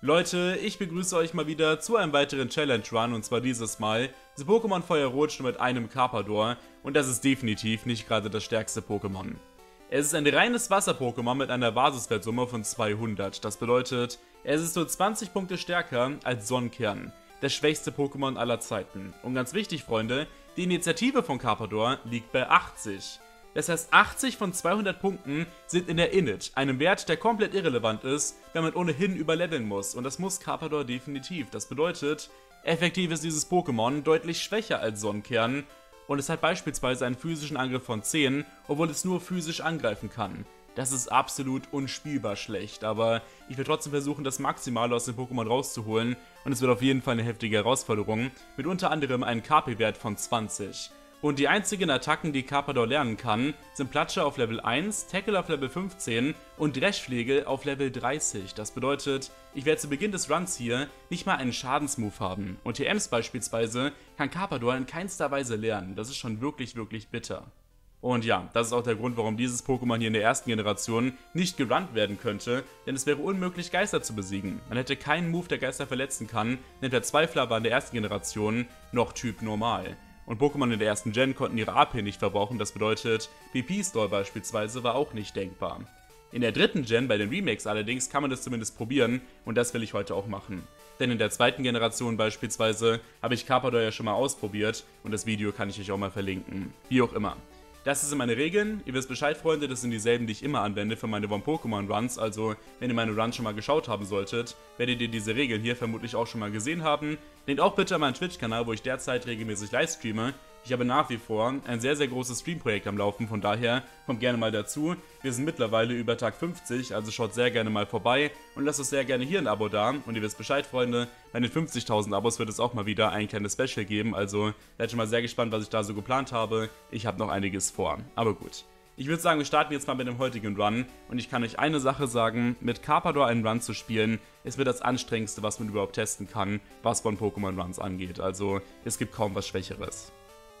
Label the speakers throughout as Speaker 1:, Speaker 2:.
Speaker 1: Leute, ich begrüße euch mal wieder zu einem weiteren Challenge Run und zwar dieses Mal das Pokémon Feuerrot nur mit einem Carpador und das ist definitiv nicht gerade das stärkste Pokémon. Es ist ein reines Wasser-Pokémon mit einer Basiswertsumme von 200, das bedeutet, es ist nur 20 Punkte stärker als Sonnenkern, das schwächste Pokémon aller Zeiten. Und ganz wichtig, Freunde, die Initiative von Carpador liegt bei 80. Das heißt, 80 von 200 Punkten sind in der Init, einem Wert, der komplett irrelevant ist, wenn man ohnehin überleveln muss. Und das muss Carpador definitiv. Das bedeutet, effektiv ist dieses Pokémon deutlich schwächer als Sonnenkern und es hat beispielsweise einen physischen Angriff von 10, obwohl es nur physisch angreifen kann. Das ist absolut unspielbar schlecht, aber ich will trotzdem versuchen, das Maximale aus dem Pokémon rauszuholen und es wird auf jeden Fall eine heftige Herausforderung, mit unter anderem einem KP-Wert von 20. Und die einzigen Attacken, die Carpador lernen kann, sind Platsche auf Level 1, Tackle auf Level 15 und Dreschflegel auf Level 30. Das bedeutet, ich werde zu Beginn des Runs hier nicht mal einen Schadensmove haben. Und TMs beispielsweise kann Carpador in keinster Weise lernen. Das ist schon wirklich, wirklich bitter. Und ja, das ist auch der Grund, warum dieses Pokémon hier in der ersten Generation nicht gerunnt werden könnte, denn es wäre unmöglich, Geister zu besiegen. Man hätte keinen Move, der Geister verletzen kann, denn der Zweifler war in der ersten Generation noch Typ Normal. Und Pokémon in der ersten Gen konnten ihre AP nicht verbrauchen, das bedeutet, BP-Store beispielsweise war auch nicht denkbar. In der dritten Gen, bei den Remakes allerdings, kann man das zumindest probieren und das will ich heute auch machen. Denn in der zweiten Generation beispielsweise habe ich Carpador ja schon mal ausprobiert und das Video kann ich euch auch mal verlinken. Wie auch immer. Das sind meine Regeln, ihr wisst Bescheid, Freunde, das sind dieselben, die ich immer anwende für meine One-Pokémon-Runs, also wenn ihr meine Runs schon mal geschaut haben solltet, werdet ihr diese Regeln hier vermutlich auch schon mal gesehen haben. Nehmt auch bitte an meinen Twitch-Kanal, wo ich derzeit regelmäßig live streame. Ich habe nach wie vor ein sehr, sehr großes Stream-Projekt am Laufen, von daher kommt gerne mal dazu. Wir sind mittlerweile über Tag 50, also schaut sehr gerne mal vorbei und lasst uns sehr gerne hier ein Abo da. Und ihr wisst Bescheid, Freunde, bei den 50.000 Abos wird es auch mal wieder ein kleines Special geben, also seid schon mal sehr gespannt, was ich da so geplant habe. Ich habe noch einiges vor, aber gut. Ich würde sagen, wir starten jetzt mal mit dem heutigen Run und ich kann euch eine Sache sagen, mit Carpador einen Run zu spielen, ist mir das anstrengendste, was man überhaupt testen kann, was von Pokémon Runs angeht, also es gibt kaum was Schwächeres.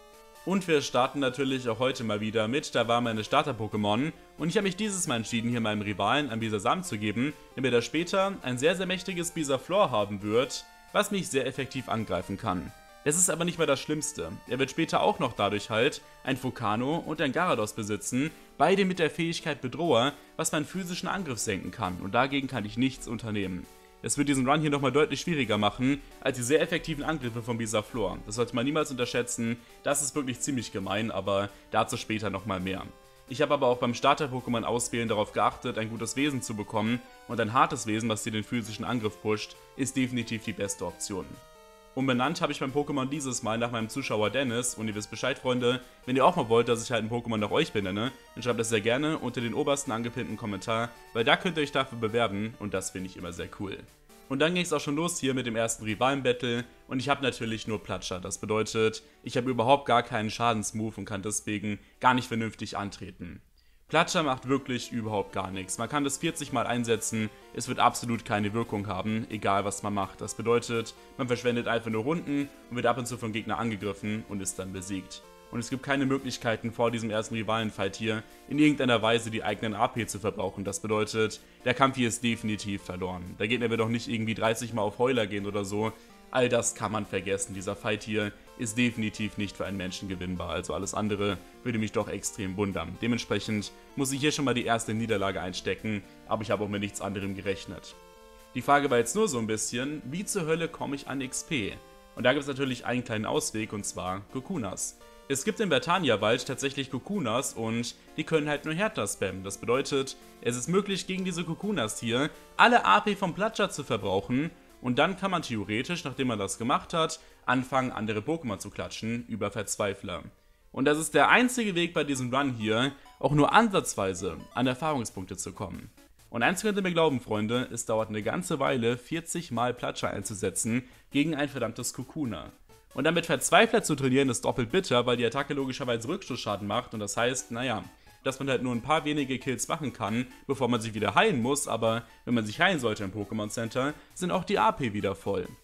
Speaker 1: Und wir starten natürlich auch heute mal wieder mit Da war meine Starter-Pokémon und ich habe mich dieses Mal entschieden, hier meinem Rivalen ein Bisasam zu geben, damit er später ein sehr, sehr mächtiges Bisaflor haben wird, was mich sehr effektiv angreifen kann. Das ist aber nicht mehr das Schlimmste. Er wird später auch noch dadurch halt ein Fokano und ein Garados besitzen, beide mit der Fähigkeit Bedroher, was meinen physischen Angriff senken kann und dagegen kann ich nichts unternehmen. Es wird diesen Run hier nochmal deutlich schwieriger machen, als die sehr effektiven Angriffe von Bisaflor. Das sollte man niemals unterschätzen, das ist wirklich ziemlich gemein, aber dazu später nochmal mehr. Ich habe aber auch beim Starter-Pokémon auswählen darauf geachtet, ein gutes Wesen zu bekommen und ein hartes Wesen, was dir den physischen Angriff pusht, ist definitiv die beste Option. Umbenannt habe ich mein Pokémon dieses Mal nach meinem Zuschauer Dennis und ihr wisst Bescheid, Freunde, wenn ihr auch mal wollt, dass ich halt ein Pokémon nach euch benenne, dann schreibt das sehr gerne unter den obersten angepinnten Kommentar, weil da könnt ihr euch dafür bewerben und das finde ich immer sehr cool. Und dann ging es auch schon los hier mit dem ersten Rivalen-Battle und ich habe natürlich nur Platscher, das bedeutet, ich habe überhaupt gar keinen Schadensmove und kann deswegen gar nicht vernünftig antreten. Platscher macht wirklich überhaupt gar nichts. Man kann das 40 Mal einsetzen, es wird absolut keine Wirkung haben, egal was man macht. Das bedeutet, man verschwendet einfach nur Runden und wird ab und zu vom Gegner angegriffen und ist dann besiegt. Und es gibt keine Möglichkeiten vor diesem ersten Rivalen-Fight hier, in irgendeiner Weise die eigenen AP zu verbrauchen. Das bedeutet, der Kampf hier ist definitiv verloren. Der Gegner wird auch nicht irgendwie 30 Mal auf Heuler gehen oder so. All das kann man vergessen. Dieser Fight hier ist definitiv nicht für einen Menschen gewinnbar. Also alles andere würde mich doch extrem wundern. Dementsprechend muss ich hier schon mal die erste Niederlage einstecken, aber ich habe auch mit nichts anderem gerechnet. Die Frage war jetzt nur so ein bisschen, wie zur Hölle komme ich an XP? Und da gibt es natürlich einen kleinen Ausweg und zwar Kokunas. Es gibt im Vertania-Wald tatsächlich Kokunas und die können halt nur härter spammen. Das bedeutet, es ist möglich gegen diese Kokunas hier alle AP vom Platscher zu verbrauchen und dann kann man theoretisch, nachdem man das gemacht hat, anfangen andere Pokémon zu klatschen über Verzweifler. Und das ist der einzige Weg bei diesem Run hier, auch nur ansatzweise an Erfahrungspunkte zu kommen. Und eins könnt ihr mir glauben, Freunde, es dauert eine ganze Weile, 40 Mal Platscher einzusetzen gegen ein verdammtes Kokuna. Und damit Verzweifler zu trainieren ist doppelt bitter, weil die Attacke logischerweise Rückstoßschaden macht und das heißt, naja, dass man halt nur ein paar wenige Kills machen kann, bevor man sich wieder heilen muss, aber wenn man sich heilen sollte im Pokémon Center, sind auch die AP wieder voll.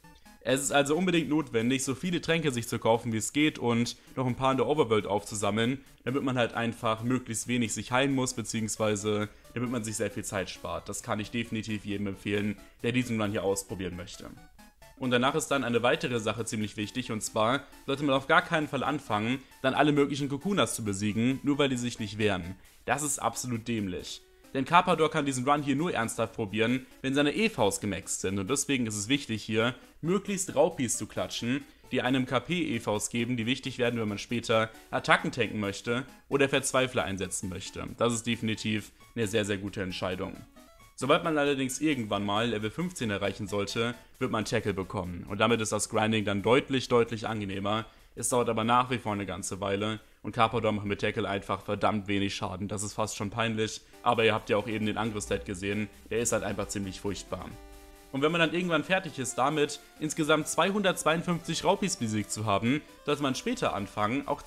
Speaker 1: Es ist also unbedingt notwendig, so viele Tränke sich zu kaufen, wie es geht und noch ein paar in der Overworld aufzusammeln, damit man halt einfach möglichst wenig sich heilen muss, beziehungsweise damit man sich sehr viel Zeit spart. Das kann ich definitiv jedem empfehlen, der diesen Run hier ausprobieren möchte. Und danach ist dann eine weitere Sache ziemlich wichtig, und zwar sollte man auf gar keinen Fall anfangen, dann alle möglichen Kokunas zu besiegen, nur weil die sich nicht wehren. Das ist absolut dämlich. Denn Carpador kann diesen Run hier nur ernsthaft probieren, wenn seine EVs gemaxt sind, und deswegen ist es wichtig hier, möglichst Raupis zu klatschen, die einem KP-EVs geben, die wichtig werden, wenn man später Attacken tanken möchte oder Verzweifler einsetzen möchte. Das ist definitiv eine sehr, sehr gute Entscheidung. Sobald man allerdings irgendwann mal Level 15 erreichen sollte, wird man Tackle bekommen, und damit ist das Grinding dann deutlich angenehmer. Es dauert aber nach wie vor eine ganze Weile und Carpador macht mit Tackle einfach verdammt wenig Schaden. Das ist fast schon peinlich, aber ihr habt ja auch eben den Angriffsstat gesehen, der ist halt einfach ziemlich furchtbar. Und wenn man dann irgendwann fertig ist damit, insgesamt 252 Raupis besiegt zu haben, sollte man später anfangen, auch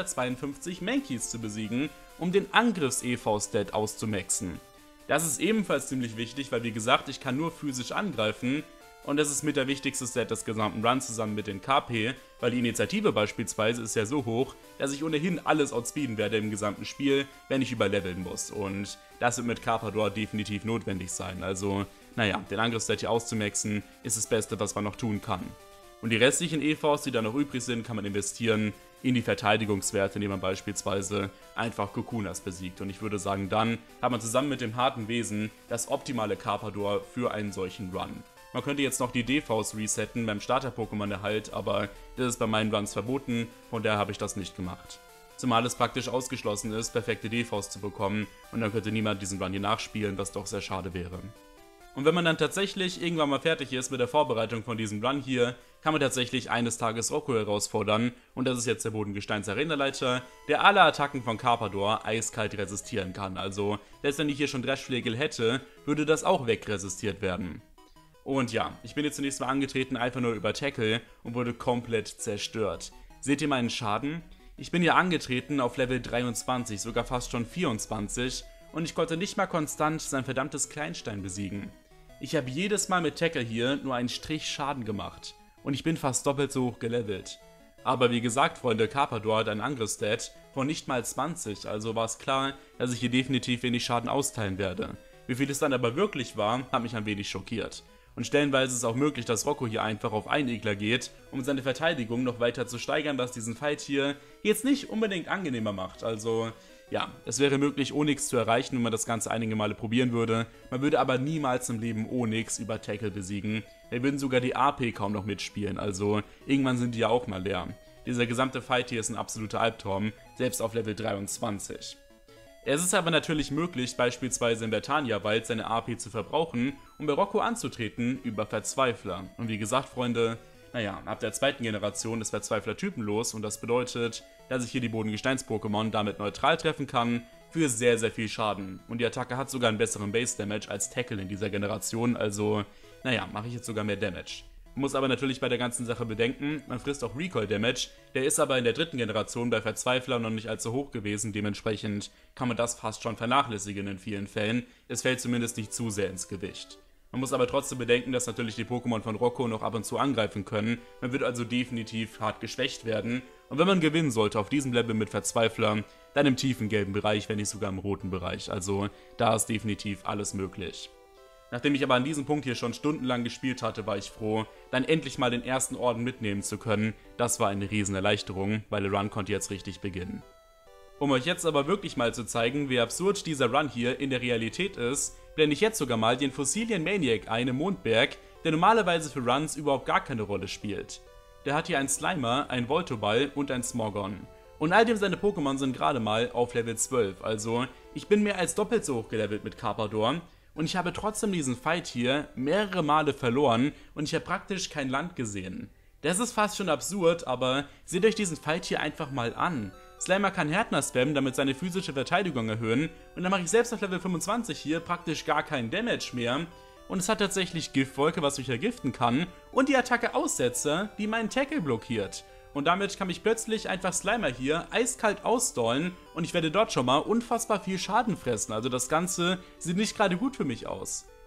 Speaker 1: 252 Mankeys zu besiegen, um den Angriffs-EV-Stat auszumaxen. Das ist ebenfalls ziemlich wichtig, weil wie gesagt, ich kann nur physisch angreifen, und das ist mit der wichtigste Stat des gesamten Runs zusammen mit den KP, weil die Initiative beispielsweise ist ja so hoch, dass ich ohnehin alles outspeeden werde im gesamten Spiel, wenn ich überleveln muss, und das wird mit Carpador definitiv notwendig sein. Also, naja, den Angriffsstat hier auszumaxen ist das Beste, was man noch tun kann. Und die restlichen EVs, die dann noch übrig sind, kann man investieren in die Verteidigungswerte, indem man beispielsweise einfach Kokunas besiegt. Und ich würde sagen, dann hat man zusammen mit dem harten Wesen das optimale Carpador für einen solchen Run. Man könnte jetzt noch die DVs resetten beim Starter-Pokémon Erhalt, aber das ist bei meinen Runs verboten, von daher habe ich das nicht gemacht. Zumal es praktisch ausgeschlossen ist, perfekte DVs zu bekommen, und dann könnte niemand diesen Run hier nachspielen, was doch sehr schade wäre. Und wenn man dann tatsächlich irgendwann mal fertig ist mit der Vorbereitung von diesem Run hier, kann man tatsächlich eines Tages Rocco herausfordern, und das ist jetzt der Bodengesteins-Arenaleiter, der alle Attacken von Carpador eiskalt resistieren kann. Also, selbst wenn ich hier schon Dreschflegel hätte, würde das auch wegresistiert werden. Und ja, ich bin jetzt zunächst mal angetreten, einfach nur über Tackle, und wurde komplett zerstört. Seht ihr meinen Schaden? Ich bin hier angetreten auf Level 23, sogar fast schon 24, und ich konnte nicht mal konstant sein verdammtes Kleinstein besiegen. Ich habe jedes Mal mit Tackle hier nur einen Strich Schaden gemacht, und ich bin fast doppelt so hoch gelevelt. Aber wie gesagt, Freunde, Carpador hat einen Angriffsstat von nicht mal 20, also war es klar, dass ich hier definitiv wenig Schaden austeilen werde. Wie viel es dann aber wirklich war, hat mich ein wenig schockiert. Und stellenweise ist es auch möglich, dass Rocco hier einfach auf Einigler geht, um seine Verteidigung noch weiter zu steigern, was diesen Fight hier jetzt nicht unbedingt angenehmer macht. Also, ja, es wäre möglich, Onyx zu erreichen, wenn man das Ganze einige Male probieren würde. Man würde aber niemals im Leben Onyx über Tackle besiegen. Wir würden sogar die AP kaum noch mitspielen, also irgendwann sind die ja auch mal leer. Dieser gesamte Fight hier ist ein absoluter Albtraum, selbst auf Level 23. Es ist aber natürlich möglich, beispielsweise im Vertania-Wald seine AP zu verbrauchen, um bei Rocco anzutreten über Verzweifler. Und wie gesagt, Freunde, naja, ab der zweiten Generation ist Verzweifler typenlos, und das bedeutet, dass ich hier die Bodengesteins-Pokémon damit neutral treffen kann für sehr, sehr viel Schaden. Und die Attacke hat sogar einen besseren Base-Damage als Tackle in dieser Generation, also, naja, mache ich jetzt sogar mehr Damage. Man muss aber natürlich bei der ganzen Sache bedenken, man frisst auch Recoil-Damage, der ist aber in der dritten Generation bei Verzweifler noch nicht allzu hoch gewesen, dementsprechend kann man das fast schon vernachlässigen in vielen Fällen, es fällt zumindest nicht zu sehr ins Gewicht. Man muss aber trotzdem bedenken, dass natürlich die Pokémon von Rocco noch ab und zu angreifen können, man wird also definitiv hart geschwächt werden, und wenn man gewinnen sollte auf diesem Level mit Verzweifler, dann im tiefen gelben Bereich, wenn nicht sogar im roten Bereich, also da ist definitiv alles möglich. Nachdem ich aber an diesem Punkt hier schon stundenlang gespielt hatte, war ich froh, dann endlich mal den ersten Orden mitnehmen zu können. Das war eine riesen Erleichterung, weil der Run konnte jetzt richtig beginnen. Um euch jetzt aber wirklich mal zu zeigen, wie absurd dieser Run hier in der Realität ist, blende ich jetzt sogar mal den Fossilien Maniac ein im Mondberg, der normalerweise für Runs überhaupt gar keine Rolle spielt. Der hat hier einen Slimer, einen Voltoball und einen Smogon. Und all dem seine Pokémon sind gerade mal auf Level 12, also ich bin mehr als doppelt so hoch gelevelt mit Carpador. Und ich habe trotzdem diesen Fight hier mehrere Male verloren und ich habe praktisch kein Land gesehen. Das ist fast schon absurd, aber seht euch diesen Fight hier einfach mal an. Slimer kann Härtner spammen, damit seine physische Verteidigung erhöhen, und dann mache ich selbst auf Level 25 hier praktisch gar keinen Damage mehr. Und es hat tatsächlich Giftwolke, was mich vergiften kann, und die Attacke Aussetzer, die meinen Tackle blockiert. Und damit kann mich plötzlich einfach Slimer hier eiskalt ausstallen, und ich werde dort schon mal unfassbar viel Schaden fressen. Also das Ganze sieht nicht gerade gut für mich aus.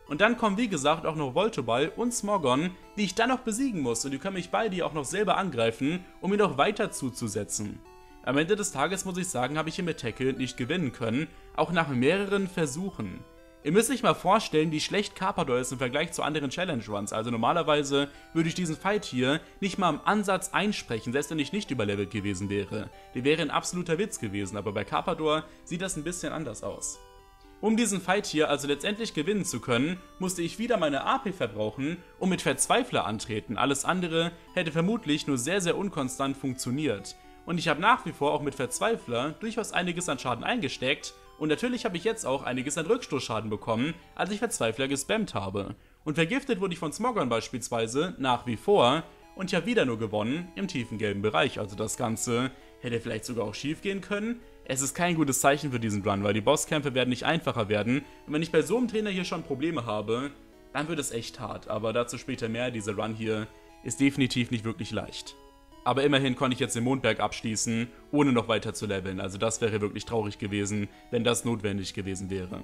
Speaker 1: Und dann kommen wie gesagt auch noch Voltoball und Smogon, die ich dann noch besiegen muss und die können mich beide auch noch selber angreifen, um mir noch weiter zuzusetzen. Am Ende des Tages muss ich sagen, habe ich hier mit Tackle nicht gewinnen können, auch nach mehreren Versuchen. Ihr müsst euch mal vorstellen, wie schlecht Carpador ist im Vergleich zu anderen Challenge Runs. Also normalerweise würde ich diesen Fight hier nicht mal im Ansatz einsprechen, selbst wenn ich nicht überlevelt gewesen wäre. Der wäre ein absoluter Witz gewesen, aber bei Carpador sieht das ein bisschen anders aus. Um diesen Fight hier also letztendlich gewinnen zu können, musste ich wieder meine AP verbrauchen und mit Verzweifler antreten. Alles andere hätte vermutlich nur sehr, sehr unkonstant funktioniert. Und ich habe nach wie vor auch mit Verzweifler durchaus einiges an Schaden eingesteckt. Und natürlich habe ich jetzt auch einiges an Rückstoßschaden bekommen, als ich Verzweifler gespammt habe. Und vergiftet wurde ich von Smogon beispielsweise nach wie vor. Und ich habe wieder nur gewonnen im tiefen gelben Bereich. Also das Ganze hätte vielleicht sogar auch schief gehen können. Es ist kein gutes Zeichen für diesen Run, weil die Bosskämpfe werden nicht einfacher werden. Und wenn ich bei so einem Trainer hier schon Probleme habe, dann wird es echt hart. Aber dazu später mehr. Dieser Run hier ist definitiv nicht wirklich leicht. Aber immerhin konnte ich jetzt den Mondberg abschließen, ohne noch weiter zu leveln. Also das wäre wirklich traurig gewesen, wenn das notwendig gewesen wäre.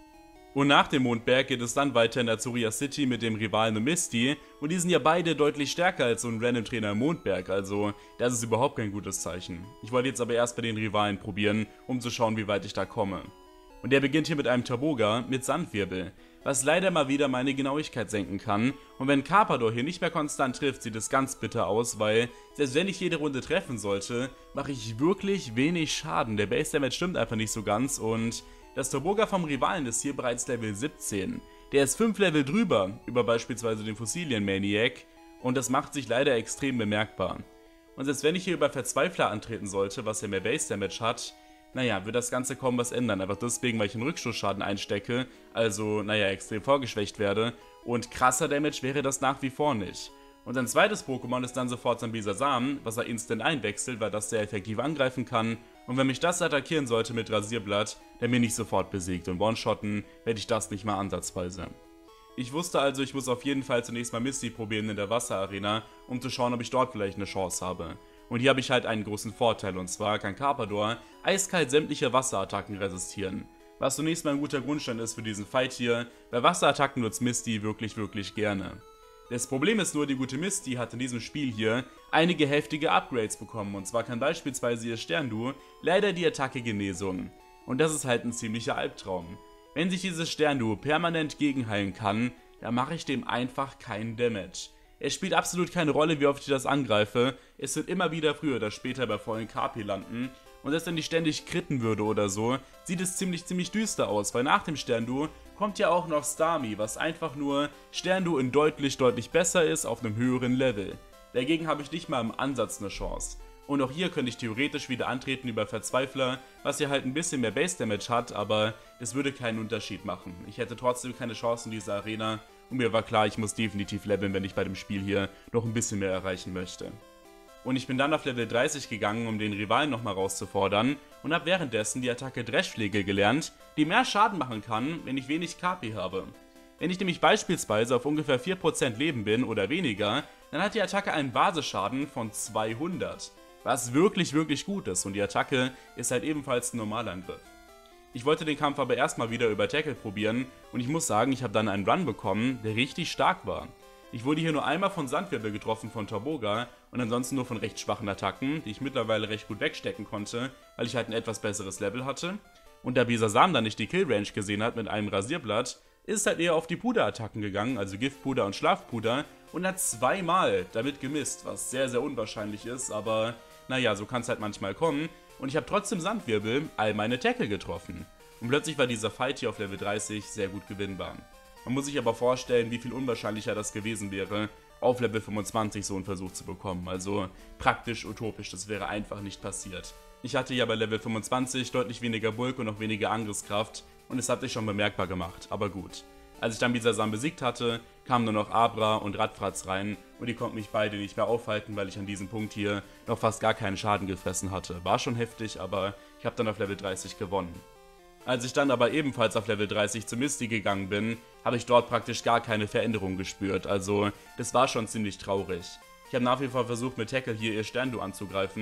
Speaker 1: Und nach dem Mondberg geht es dann weiter in Azuria City mit dem Rivalen Misty. Und die sind ja beide deutlich stärker als so ein Random Trainer im Mondberg. Also das ist überhaupt kein gutes Zeichen. Ich wollte jetzt aber erst bei den Rivalen probieren, um zu schauen, wie weit ich da komme. Und der beginnt hier mit einem Turboga mit Sandwirbel, was leider mal wieder meine Genauigkeit senken kann. Und wenn Carpador hier nicht mehr konstant trifft, sieht es ganz bitter aus, weil selbst wenn ich jede Runde treffen sollte, mache ich wirklich wenig Schaden. Der Base Damage stimmt einfach nicht so ganz und das Turboga vom Rivalen ist hier bereits Level 17. Der ist 5 Level drüber, über beispielsweise den Fossilien Maniac, und das macht sich leider extrem bemerkbar. Und selbst wenn ich hier über Verzweifler antreten sollte, was ja mehr Base Damage hat, naja, wird das Ganze kaum was ändern, einfach deswegen, weil ich einen Rückstoßschaden einstecke, also, naja, extrem vorgeschwächt werde, und krasser Damage wäre das nach wie vor nicht. Und sein zweites Pokémon ist dann sofort Sambisasam, was er instant einwechselt, weil das sehr effektiv angreifen kann, und wenn mich das attackieren sollte mit Rasierblatt, dann bin ich sofort besiegt, und One-Shotten werde ich das nicht mal ansatzweise. Ich wusste also, ich muss auf jeden Fall zunächst mal Misty probieren in der Wasserarena, um zu schauen, ob ich dort vielleicht eine Chance habe. Und hier habe ich halt einen großen Vorteil, und zwar kann Carpador eiskalt sämtliche Wasserattacken resistieren. Was zunächst mal ein guter Grundstein ist für diesen Fight hier, bei Wasserattacken nutzt Misty wirklich gerne. Das Problem ist nur, die gute Misty hat in diesem Spiel hier einige heftige Upgrades bekommen, und zwar kann beispielsweise ihr Sterndu leider die Attacke Genesung. Und das ist halt ein ziemlicher Albtraum. Wenn sich dieses Sterndu permanent gegenheilen kann, dann mache ich dem einfach keinen Damage. Es spielt absolut keine Rolle, wie oft ich das angreife, es wird immer wieder früher oder später bei vollen KP landen. Und selbst wenn ich ständig kritten würde oder so, sieht es ziemlich düster aus, weil nach dem Sterndu kommt ja auch noch Starmie, was einfach nur Sterndu in deutlich besser ist auf einem höheren Level. Dagegen habe ich nicht mal im Ansatz eine Chance. Und auch hier könnte ich theoretisch wieder antreten über Verzweifler, was ja halt ein bisschen mehr Base Damage hat, aber das würde keinen Unterschied machen. Ich hätte trotzdem keine Chance in dieser Arena und mir war klar, ich muss definitiv leveln, wenn ich bei dem Spiel hier noch ein bisschen mehr erreichen möchte. Und ich bin dann auf Level 30 gegangen, um den Rivalen nochmal rauszufordern und habe währenddessen die Attacke Dreschflegel gelernt, die mehr Schaden machen kann, wenn ich wenig KP habe. Wenn ich nämlich beispielsweise auf ungefähr 4% Leben bin oder weniger, dann hat die Attacke einen Basisschaden von 200. Was wirklich gut ist, und die Attacke ist halt ebenfalls ein Normalangriff. Ich wollte den Kampf aber erstmal wieder über Tackle probieren und ich muss sagen, ich habe dann einen Run bekommen, der richtig stark war. Ich wurde hier nur einmal von Sandwirbel getroffen von Turboga und ansonsten nur von recht schwachen Attacken, die ich mittlerweile recht gut wegstecken konnte, weil ich halt ein etwas besseres Level hatte. Und da Bisasam dann nicht die Killrange gesehen hat mit einem Rasierblatt, ist halt eher auf die Puderattacken gegangen, also Giftpuder und Schlafpuder, und hat zweimal damit gemisst, was sehr unwahrscheinlich ist, aber naja, so kann es halt manchmal kommen. Und ich habe trotzdem Sandwirbel all meine Tackle getroffen. Und plötzlich war dieser Fight hier auf Level 30 sehr gut gewinnbar. Man muss sich aber vorstellen, wie viel unwahrscheinlicher das gewesen wäre, auf Level 25 so einen Versuch zu bekommen. Also praktisch utopisch, das wäre einfach nicht passiert. Ich hatte ja bei Level 25 deutlich weniger Bulk und noch weniger Angriffskraft und es hat sich schon bemerkbar gemacht, aber gut. Als ich dann Bisasam besiegt hatte, kamen nur noch Abra und Radfratz rein und die konnten mich beide nicht mehr aufhalten, weil ich an diesem Punkt hier noch fast gar keinen Schaden gefressen hatte. War schon heftig, aber ich habe dann auf Level 30 gewonnen. Als ich dann aber ebenfalls auf Level 30 zu Misty gegangen bin, habe ich dort praktisch gar keine Veränderung gespürt, also das war schon ziemlich traurig. Ich habe nach wie vor versucht mit Tackle hier ihr Sterndu anzugreifen,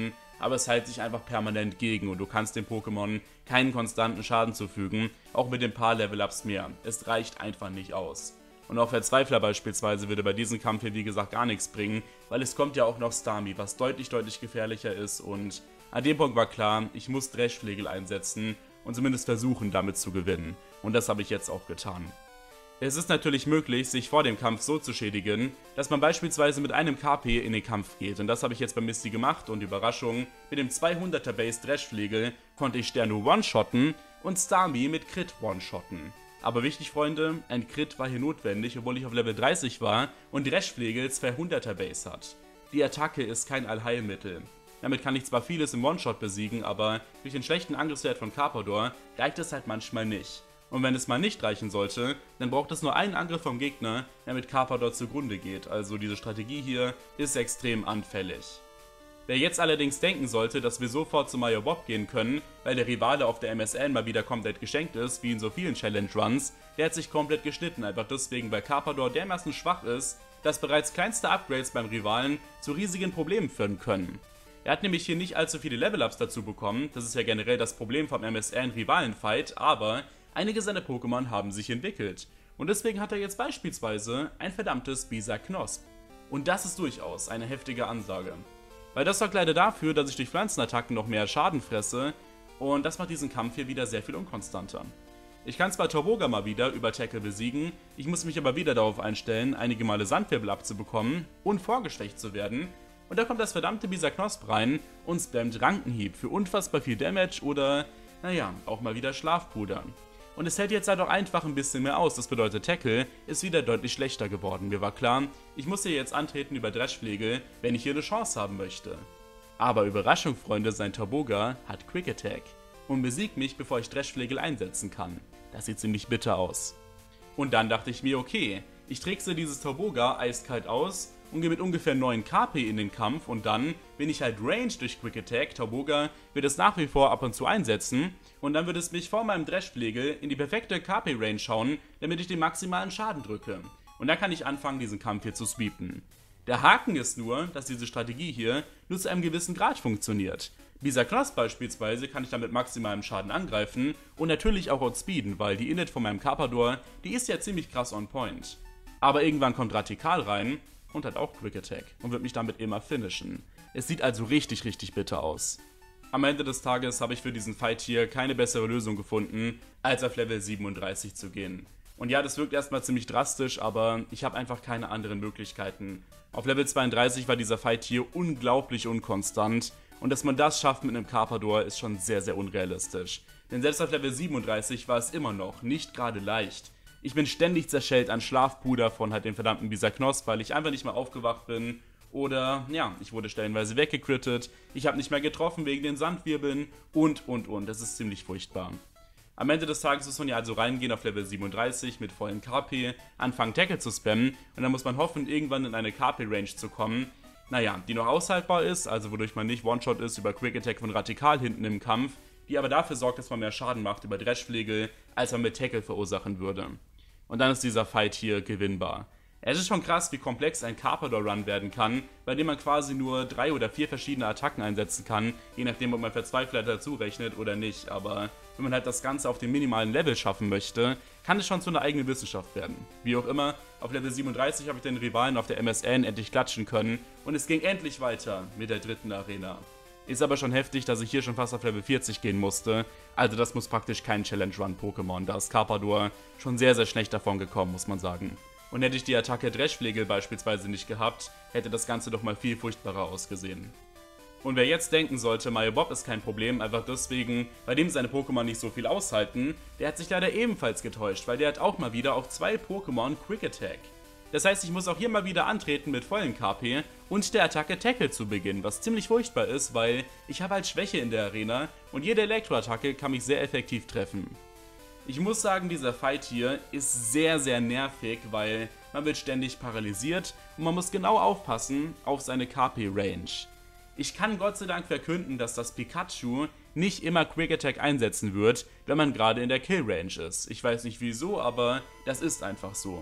Speaker 1: aber es hält sich einfach permanent gegen und du kannst dem Pokémon keinen konstanten Schaden zufügen, auch mit den paar Level-Ups mehr. Es reicht einfach nicht aus. Und auch Verzweifler beispielsweise würde bei diesem Kampf hier wie gesagt gar nichts bringen, weil es kommt ja auch noch Starmie, was deutlich gefährlicher ist und an dem Punkt war klar, ich muss Dreschflegel einsetzen und zumindest versuchen damit zu gewinnen. Und das habe ich jetzt auch getan. Es ist natürlich möglich, sich vor dem Kampf so zu schädigen, dass man beispielsweise mit einem KP in den Kampf geht. Und das habe ich jetzt bei Misty gemacht und Überraschung, mit dem 200er Base Dreschflegel konnte ich Sterno one-shotten und Starmie mit Crit one-shotten. Aber wichtig, Freunde, ein Crit war hier notwendig, obwohl ich auf Level 30 war und Dreschflegel 200er Base hat. Die Attacke ist kein Allheilmittel. Damit kann ich zwar vieles im One-Shot besiegen, aber durch den schlechten Angriffswert von Carpador reicht es halt manchmal nicht. Und wenn es mal nicht reichen sollte, dann braucht es nur einen Angriff vom Gegner, damit Carpador zugrunde geht. Also diese Strategie hier ist extrem anfällig. Wer jetzt allerdings denken sollte, dass wir sofort zu Mario Bob gehen können, weil der Rivale auf der MSN mal wieder komplett geschenkt ist, wie in so vielen Challenge Runs, der hat sich komplett geschnitten, einfach deswegen, weil Carpador dermaßen schwach ist, dass bereits kleinste Upgrades beim Rivalen zu riesigen Problemen führen können. Er hat nämlich hier nicht allzu viele Level-Ups dazu bekommen, das ist ja generell das Problem vom MSN-Rivalen-Fight, aber einige seiner Pokémon haben sich entwickelt. Und deswegen hat er jetzt beispielsweise ein verdammtes Bisaknosp. Und das ist durchaus eine heftige Ansage. Weil das sorgt leider dafür, dass ich durch Pflanzenattacken noch mehr Schaden fresse und das macht diesen Kampf hier wieder sehr viel unkonstanter. Ich kann zwar Tauboga mal wieder über Tackle besiegen, ich muss mich aber wieder darauf einstellen, einige Male Sandwirbel abzubekommen und vorgeschwächt zu werden. Und da kommt das verdammte Bisaknosp rein und spammt Rankenhieb für unfassbar viel Damage oder, naja, auch mal wieder Schlafpuder. Und es hält jetzt halt auch einfach ein bisschen mehr aus, das bedeutet Tackle ist wieder deutlich schlechter geworden. Mir war klar, ich muss hier jetzt antreten über Dreschflegel, wenn ich hier eine Chance haben möchte. Aber Überraschung, Freunde, sein Tauboga hat Quick Attack und besiegt mich, bevor ich Dreschflegel einsetzen kann. Das sieht ziemlich bitter aus. Und dann dachte ich mir, okay, ich trickse dieses Tauboga eiskalt aus und gehe mit ungefähr 9 KP in den Kampf und dann bin ich halt ranged durch Quick Attack. Tauboga wird es nach wie vor ab und zu einsetzen und dann wird es mich vor meinem Dreschflegel in die perfekte KP-Range schauen, damit ich den maximalen Schaden drücke. Und dann kann ich anfangen, diesen Kampf hier zu sweepen. Der Haken ist nur, dass diese Strategie hier nur zu einem gewissen Grad funktioniert. Bisaknosp beispielsweise kann ich dann mit maximalem Schaden angreifen und natürlich auch outspeeden, weil die Init von meinem Carpador, die ist ja ziemlich krass on point. Aber irgendwann kommt Radikal rein und hat auch Quick Attack und wird mich damit immer finishen. Es sieht also richtig bitter aus. Am Ende des Tages habe ich für diesen Fight hier keine bessere Lösung gefunden, als auf Level 37 zu gehen. Und ja, das wirkt erstmal ziemlich drastisch, aber ich habe einfach keine anderen Möglichkeiten. Auf Level 32 war dieser Fight hier unglaublich unkonstant und dass man das schafft mit einem Carpador ist schon sehr unrealistisch. Denn selbst auf Level 37 war es immer noch nicht gerade leicht. Ich bin ständig zerschellt an Schlafpuder von halt dem verdammten Bisaknosp, weil ich einfach nicht mehr aufgewacht bin. Oder, ja, ich wurde stellenweise weggecrittet, ich habe nicht mehr getroffen wegen den Sandwirbeln und. Das ist ziemlich furchtbar. Am Ende des Tages muss man ja also reingehen auf Level 37 mit vollen KP, anfangen Tackle zu spammen und dann muss man hoffen, irgendwann in eine KP-Range zu kommen, naja, die noch aushaltbar ist, also wodurch man nicht One-Shot ist über Quick Attack von Radikal hinten im Kampf, die aber dafür sorgt, dass man mehr Schaden macht über Dreschflegel, als man mit Tackle verursachen würde. Und dann ist dieser Fight hier gewinnbar. Es ist schon krass, wie komplex ein Carpador-Run werden kann, bei dem man quasi nur 3 oder 4 verschiedene Attacken einsetzen kann, je nachdem, ob man Verzweifler dazu rechnet oder nicht. Aber wenn man halt das Ganze auf dem minimalen Level schaffen möchte, kann es schon zu einer eigenen Wissenschaft werden. Wie auch immer, auf Level 37 habe ich den Rivalen auf der MSN endlich klatschen können und es ging endlich weiter mit der dritten Arena. Ist aber schon heftig, dass ich hier schon fast auf Level 40 gehen musste, also das muss praktisch kein Challenge-Run-Pokémon, da ist Carpador schon sehr schlecht davon gekommen, muss man sagen. Und hätte ich die Attacke Dreschflegel beispielsweise nicht gehabt, hätte das Ganze doch mal viel furchtbarer ausgesehen. Und wer jetzt denken sollte, Mario Bob ist kein Problem, einfach deswegen, bei dem seine Pokémon nicht so viel aushalten, der hat sich leider ebenfalls getäuscht, weil der hat auch mal wieder auf 2 Pokémon Quick Attack. Das heißt, ich muss auch hier mal wieder antreten mit vollen KP und der Attacke Tackle zu beginnen, was ziemlich furchtbar ist, weil ich habe halt Schwäche in der Arena und jede Elektroattacke kann mich sehr effektiv treffen. Ich muss sagen, dieser Fight hier ist sehr nervig, weil man wird ständig paralysiert und man muss genau aufpassen auf seine KP-Range. Ich kann Gott sei Dank verkünden, dass das Pikachu nicht immer Quick Attack einsetzen wird, wenn man gerade in der Kill-Range ist. Ich weiß nicht wieso, aber das ist einfach so.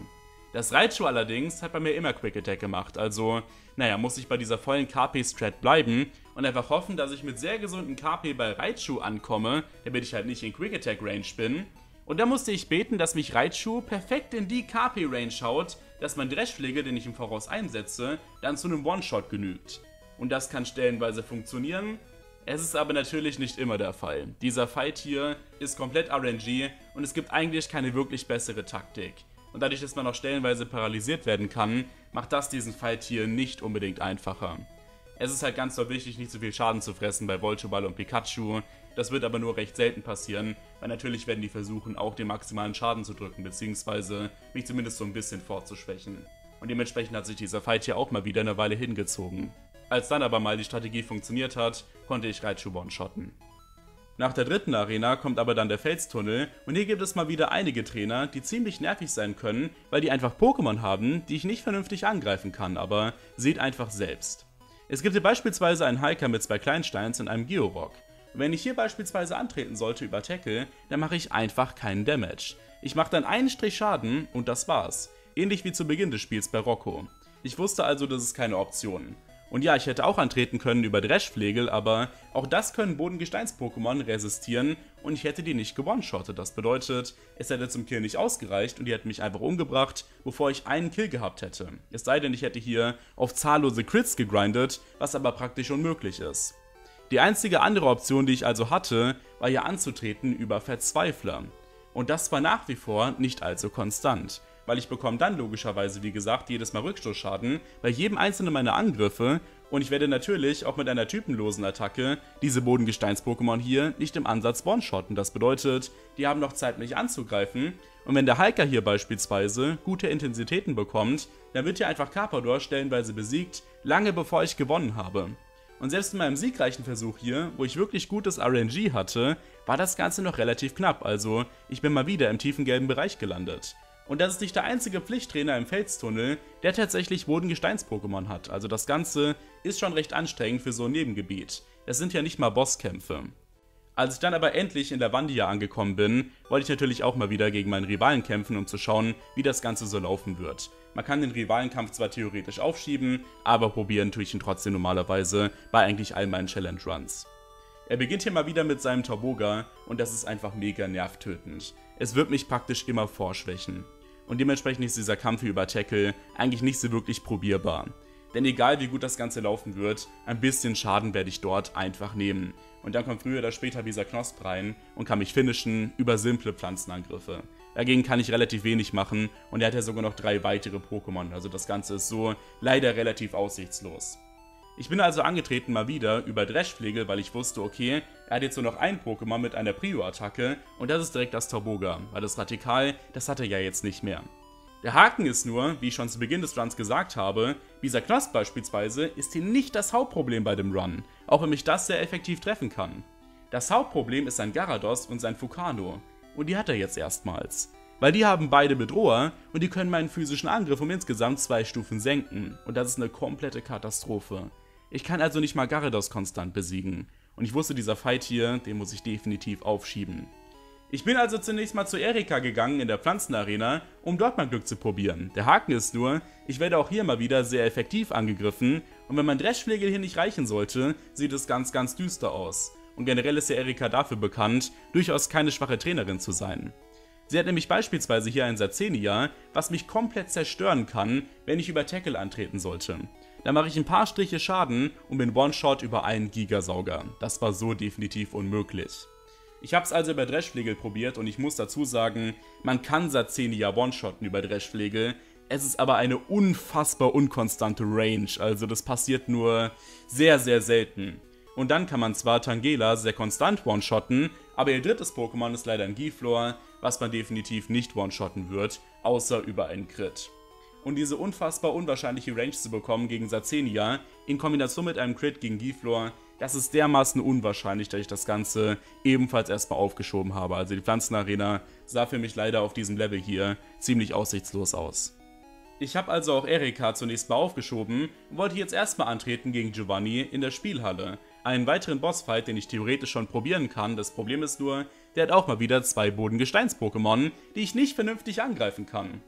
Speaker 1: Das Raichu allerdings hat bei mir immer Quick Attack gemacht, also, naja, muss ich bei dieser vollen KP-Strat bleiben und einfach hoffen, dass ich mit sehr gesundem KP bei Raichu ankomme, damit ich halt nicht in Quick Attack Range bin. Und da musste ich beten, dass mich Raichu perfekt in die KP-Range haut, dass mein Dreschflegel, den ich im Voraus einsetze, dann zu einem One-Shot genügt. Und das kann stellenweise funktionieren. Es ist aber natürlich nicht immer der Fall. Dieser Fight hier ist komplett RNG und es gibt eigentlich keine wirklich bessere Taktik. Und dadurch, dass man auch stellenweise paralysiert werden kann, macht das diesen Fight hier nicht unbedingt einfacher. Es ist halt ganz so wichtig, nicht so viel Schaden zu fressen bei Voltoball und Pikachu. Das wird aber nur recht selten passieren, weil natürlich werden die versuchen, auch den maximalen Schaden zu drücken, beziehungsweise mich zumindest so ein bisschen fortzuschwächen. Und dementsprechend hat sich dieser Fight hier auch mal wieder eine Weile hingezogen. Als dann aber mal die Strategie funktioniert hat, konnte ich Raichu one-shotten. Nach der dritten Arena kommt aber dann der Felstunnel und hier gibt es mal wieder einige Trainer, die ziemlich nervig sein können, weil die einfach Pokémon haben, die ich nicht vernünftig angreifen kann, aber seht einfach selbst. Es gibt hier beispielsweise einen Hiker mit 2 Kleinsteins und einem Georock. Und wenn ich hier beispielsweise antreten sollte über Tackle, dann mache ich einfach keinen Damage. Ich mache dann einen Strich Schaden und das war's. Ähnlich wie zu Beginn des Spiels bei Rocco. Ich wusste also, das ist keine Option. Und ja, ich hätte auch antreten können über Dreschflegel, aber auch das können Bodengesteins-Pokémon resistieren und ich hätte die nicht gewone-shottet. Das bedeutet, es hätte zum Kill nicht ausgereicht und die hätten mich einfach umgebracht, bevor ich einen Kill gehabt hätte. Es sei denn, ich hätte hier auf zahllose Crits gegrindet, was aber praktisch unmöglich ist. Die einzige andere Option, die ich also hatte, war hier anzutreten über Verzweifler. Und das war nach wie vor nicht allzu konstant, weil ich bekomme dann logischerweise, wie gesagt, jedes Mal Rückstoßschaden bei jedem einzelnen meiner Angriffe und ich werde natürlich auch mit einer typenlosen Attacke diese Bodengesteins-Pokémon hier nicht im Ansatz one-shotten. Das bedeutet, die haben noch Zeit, mich anzugreifen und wenn der Hiker hier beispielsweise gute Intensitäten bekommt, dann wird hier einfach Carpador stellenweise besiegt, lange bevor ich gewonnen habe. Und selbst in meinem siegreichen Versuch hier, wo ich wirklich gutes RNG hatte, war das Ganze noch relativ knapp, also ich bin mal wieder im tiefen gelben Bereich gelandet. Und das ist nicht der einzige Pflichttrainer im Felstunnel, der tatsächlich Bodengesteins-Pokémon hat, also das Ganze ist schon recht anstrengend für so ein Nebengebiet. Es sind ja nicht mal Bosskämpfe. Als ich dann aber endlich in Lavandia angekommen bin, wollte ich natürlich auch mal wieder gegen meinen Rivalen kämpfen, um zu schauen, wie das Ganze so laufen wird. Man kann den Rivalenkampf zwar theoretisch aufschieben, aber probieren tue ich ihn trotzdem normalerweise bei eigentlich all meinen Challenge Runs. Er beginnt hier mal wieder mit seinem Tauboga und das ist einfach mega nervtötend. Es wird mich praktisch immer vorschwächen. Und dementsprechend ist dieser Kampf über Tackle eigentlich nicht so wirklich probierbar. Denn egal wie gut das Ganze laufen wird, ein bisschen Schaden werde ich dort einfach nehmen. Und dann kommt früher oder später dieser Knosp rein und kann mich finishen über simple Pflanzenangriffe. Dagegen kann ich relativ wenig machen und er hat ja sogar noch 3 weitere Pokémon, also das Ganze ist so leider relativ aussichtslos. Ich bin also angetreten mal wieder über Dreschflegel, weil ich wusste, okay, er hat jetzt nur noch ein Pokémon mit einer Prio-Attacke und das ist direkt das Tauboga, weil das Radikal, das hat er ja jetzt nicht mehr. Der Haken ist nur, wie ich schon zu Beginn des Runs gesagt habe, dieser Knosp beispielsweise ist hier nicht das Hauptproblem bei dem Run, auch wenn mich das sehr effektiv treffen kann. Das Hauptproblem ist sein Gyarados und sein Fukano und die hat er jetzt erstmals. Weil die haben beide Bedroher und die können meinen physischen Angriff um insgesamt 2 Stufen senken und das ist eine komplette Katastrophe. Ich kann also nicht mal Gyarados konstant besiegen und ich wusste, dieser Fight hier, den muss ich definitiv aufschieben. Ich bin also zunächst mal zu Erika gegangen in der Pflanzenarena, um dort mal Glück zu probieren. Der Haken ist nur, ich werde auch hier mal wieder sehr effektiv angegriffen und wenn mein Dreschflegel hier nicht reichen sollte, sieht es ganz düster aus. Und generell ist ja Erika dafür bekannt, durchaus keine schwache Trainerin zu sein. Sie hat nämlich beispielsweise hier ein Satzenia, was mich komplett zerstören kann, wenn ich über Tackle antreten sollte. Da mache ich ein paar Striche Schaden und bin One-Shot über einen Gigasauger. Das war so definitiv unmöglich. Ich habe es also über Dreschflegel probiert und ich muss dazu sagen, man kann Satzenia One-Shotten über Dreschflegel, es ist aber eine unfassbar unkonstante Range, also das passiert nur sehr selten. Und dann kann man zwar Tangela sehr konstant One-Shotten, aber ihr drittes Pokémon ist leider ein Giflor, was man definitiv nicht One-Shotten wird, außer über einen Crit. Und diese unfassbar unwahrscheinliche Range zu bekommen gegen Satzenia, in Kombination mit einem Crit gegen Giflor, das ist dermaßen unwahrscheinlich, dass ich das Ganze ebenfalls erstmal aufgeschoben habe. Also die Pflanzenarena sah für mich leider auf diesem Level hier ziemlich aussichtslos aus. Ich habe also auch Erika zunächst mal aufgeschoben und wollte jetzt erstmal antreten gegen Giovanni in der Spielhalle. Einen weiteren Bossfight, den ich theoretisch schon probieren kann, das Problem ist nur, der hat auch mal wieder 2 Bodengesteins-Pokémon, die ich nicht vernünftig angreifen kann.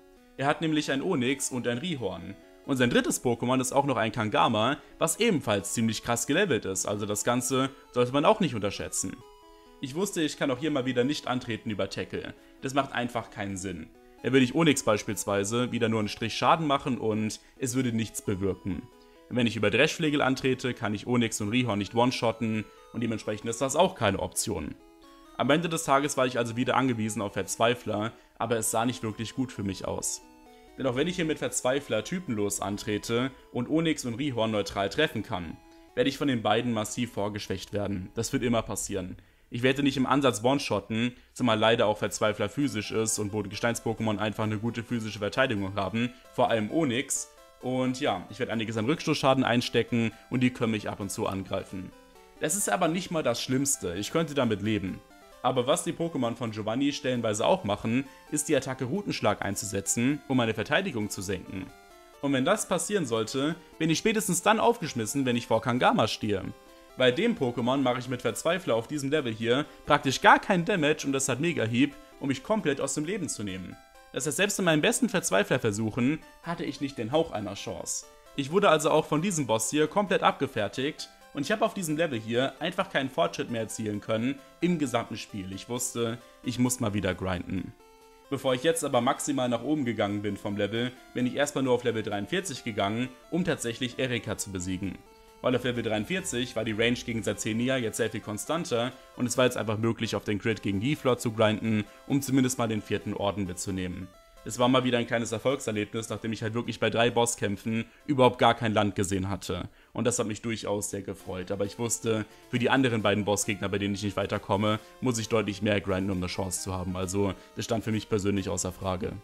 Speaker 1: Er hat nämlich ein Onix und ein Rhyhorn. Und sein drittes Pokémon ist auch noch ein Kangama, was ebenfalls ziemlich krass gelevelt ist, also das Ganze sollte man auch nicht unterschätzen. Ich wusste, ich kann auch hier mal wieder nicht antreten über Tackle. Das macht einfach keinen Sinn. Da würde ich Onix beispielsweise wieder nur einen Strich Schaden machen und es würde nichts bewirken. Wenn ich über Dreschflegel antrete, kann ich Onix und Rhyhorn nicht one-shotten und dementsprechend ist das auch keine Option. Am Ende des Tages war ich also wieder angewiesen auf Verzweifler, aber es sah nicht wirklich gut für mich aus. Denn auch wenn ich hier mit Verzweifler typenlos antrete und Onix und Rhyhorn neutral treffen kann, werde ich von den beiden massiv vorgeschwächt werden. Das wird immer passieren. Ich werde nicht im Ansatz one-shotten, zumal leider auch Verzweifler physisch ist und Bodengesteins-Pokémon einfach eine gute physische Verteidigung haben, vor allem Onix. Und ja, ich werde einiges an Rückstoßschaden einstecken und die können mich ab und zu angreifen. Das ist aber nicht mal das Schlimmste, ich könnte damit leben. Aber was die Pokémon von Giovanni stellenweise auch machen, ist die Attacke Rutenschlag einzusetzen, um meine Verteidigung zu senken. Und wenn das passieren sollte, bin ich spätestens dann aufgeschmissen, wenn ich vor Kangama stehe. Bei dem Pokémon mache ich mit Verzweifler auf diesem Level hier praktisch gar keinen Damage und das hat Mega-Hieb, um mich komplett aus dem Leben zu nehmen. Das heißt, selbst in meinen besten Verzweiflerversuchen hatte ich nicht den Hauch einer Chance. Ich wurde also auch von diesem Boss hier komplett abgefertigt und ich habe auf diesem Level hier einfach keinen Fortschritt mehr erzielen können im gesamten Spiel. Ich wusste, ich muss mal wieder grinden. Bevor ich jetzt aber maximal nach oben gegangen bin vom Level, bin ich erstmal nur auf Level 43 gegangen, um tatsächlich Erika zu besiegen. Weil auf Level 43 war die Range gegen Sacenia jetzt sehr viel konstanter und es war jetzt einfach möglich, auf den Crit gegen Giflor zu grinden, um zumindest mal den 4. Orden mitzunehmen. Es war mal wieder ein kleines Erfolgserlebnis, nachdem ich halt wirklich bei 3 Bosskämpfen überhaupt gar kein Land gesehen hatte. Und das hat mich durchaus sehr gefreut, aber ich wusste, für die anderen beiden Bossgegner, bei denen ich nicht weiterkomme, muss ich deutlich mehr grinden, um eine Chance zu haben, also das stand für mich persönlich außer Frage.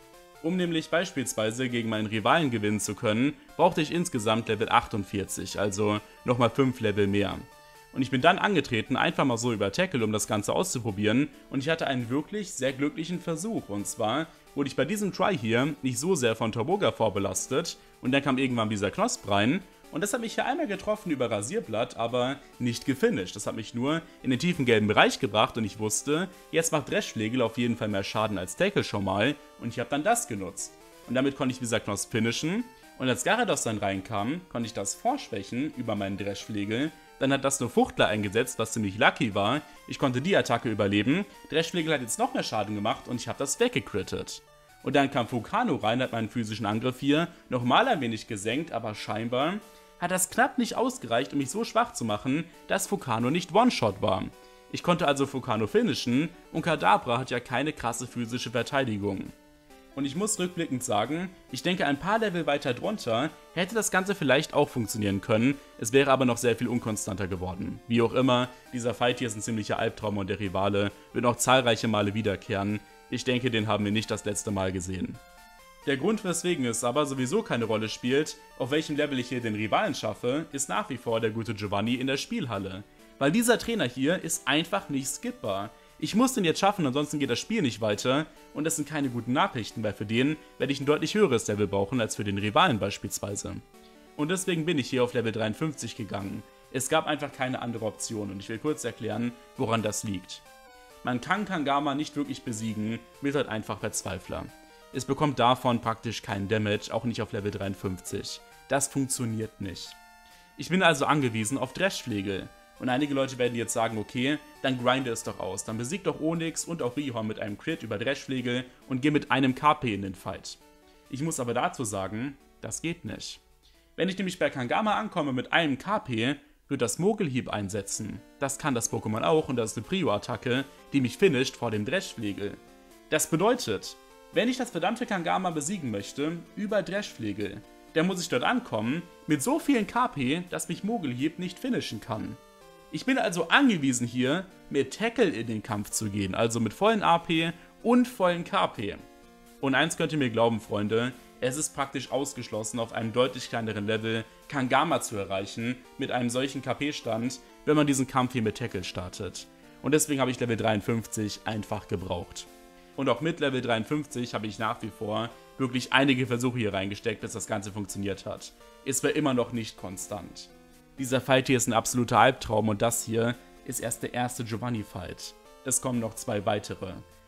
Speaker 1: Um nämlich beispielsweise gegen meinen Rivalen gewinnen zu können, brauchte ich insgesamt Level 48, also nochmal 5 Level mehr. Und ich bin dann angetreten, einfach mal so über Tackle, um das Ganze auszuprobieren, und ich hatte einen wirklich sehr glücklichen Versuch. Und zwar wurde ich bei diesem Try hier nicht so sehr von Tauboga vorbelastet, und dann kam irgendwann dieser Knosp rein, und das hat mich hier einmal getroffen über Rasierblatt, aber nicht gefinisht. Das hat mich nur in den tiefen gelben Bereich gebracht und ich wusste, jetzt macht Dreschflegel auf jeden Fall mehr Schaden als Tackle schon mal und ich habe dann das genutzt. Und damit konnte ich dieser Knosp finishen und als Gyarados dann reinkam, konnte ich das vorschwächen über meinen Dreschflegel. Dann hat das nur Fuchtler eingesetzt, was ziemlich lucky war. Ich konnte die Attacke überleben. Dreschflegel hat jetzt noch mehr Schaden gemacht und ich habe das weggecrittet. Und dann kam Fukano rein, hat meinen physischen Angriff hier nochmal ein wenig gesenkt, aber scheinbar hat das knapp nicht ausgereicht, um mich so schwach zu machen, dass Fukano nicht One-Shot war. Ich konnte also Fukano finishen und Kadabra hat ja keine krasse physische Verteidigung. Und ich muss rückblickend sagen, ich denke ein paar Level weiter drunter hätte das Ganze vielleicht auch funktionieren können, es wäre aber noch sehr viel unkonstanter geworden. Wie auch immer, dieser Fight hier ist ein ziemlicher Albtraum und der Rivale wird noch zahlreiche Male wiederkehren. Ich denke, den haben wir nicht das letzte Mal gesehen. Der Grund, weswegen es aber sowieso keine Rolle spielt, auf welchem Level ich hier den Rivalen schaffe, ist nach wie vor der gute Giovanni in der Spielhalle. Weil dieser Trainer hier ist einfach nicht skippbar. Ich muss den jetzt schaffen, ansonsten geht das Spiel nicht weiter und das sind keine guten Nachrichten, weil für den werde ich ein deutlich höheres Level brauchen als für den Rivalen beispielsweise. Und deswegen bin ich hier auf Level 53 gegangen. Es gab einfach keine andere Option und ich will kurz erklären, woran das liegt. Man kann Kangama nicht wirklich besiegen, mit halt einfach Verzweifler. Es bekommt davon praktisch keinen Damage, auch nicht auf Level 53. Das funktioniert nicht. Ich bin also angewiesen auf Dreschflegel. Und einige Leute werden jetzt sagen, okay, dann grinde es doch aus. Dann besieg doch Onix und auch Rhyhorn mit einem Crit über Dreschflegel und geh mit einem KP in den Fight. Ich muss aber dazu sagen, das geht nicht. Wenn ich nämlich bei Kangama ankomme mit einem KP, wird das Mogelhieb einsetzen. Das kann das Pokémon auch und das ist eine Prio-Attacke, die mich finisht vor dem Dreschflegel. Das bedeutet, wenn ich das verdammte Kangama besiegen möchte, über Dreschflegel, dann muss ich dort ankommen mit so vielen KP, dass mich Mogelhieb nicht finishen kann. Ich bin also angewiesen hier, mit Tackle in den Kampf zu gehen, also mit vollen AP und vollen KP. Und eins könnt ihr mir glauben, Freunde, es ist praktisch ausgeschlossen, auf einem deutlich kleineren Level Kangama zu erreichen, mit einem solchen KP-Stand, wenn man diesen Kampf hier mit Tackle startet. Und deswegen habe ich Level 53 einfach gebraucht. Und auch mit Level 53 habe ich nach wie vor wirklich einige Versuche hier reingesteckt, bis das Ganze funktioniert hat. Es war immer noch nicht konstant. Dieser Fight hier ist ein absoluter Albtraum und das hier ist erst der erste Giovanni-Fight. Es kommen noch 2 weitere.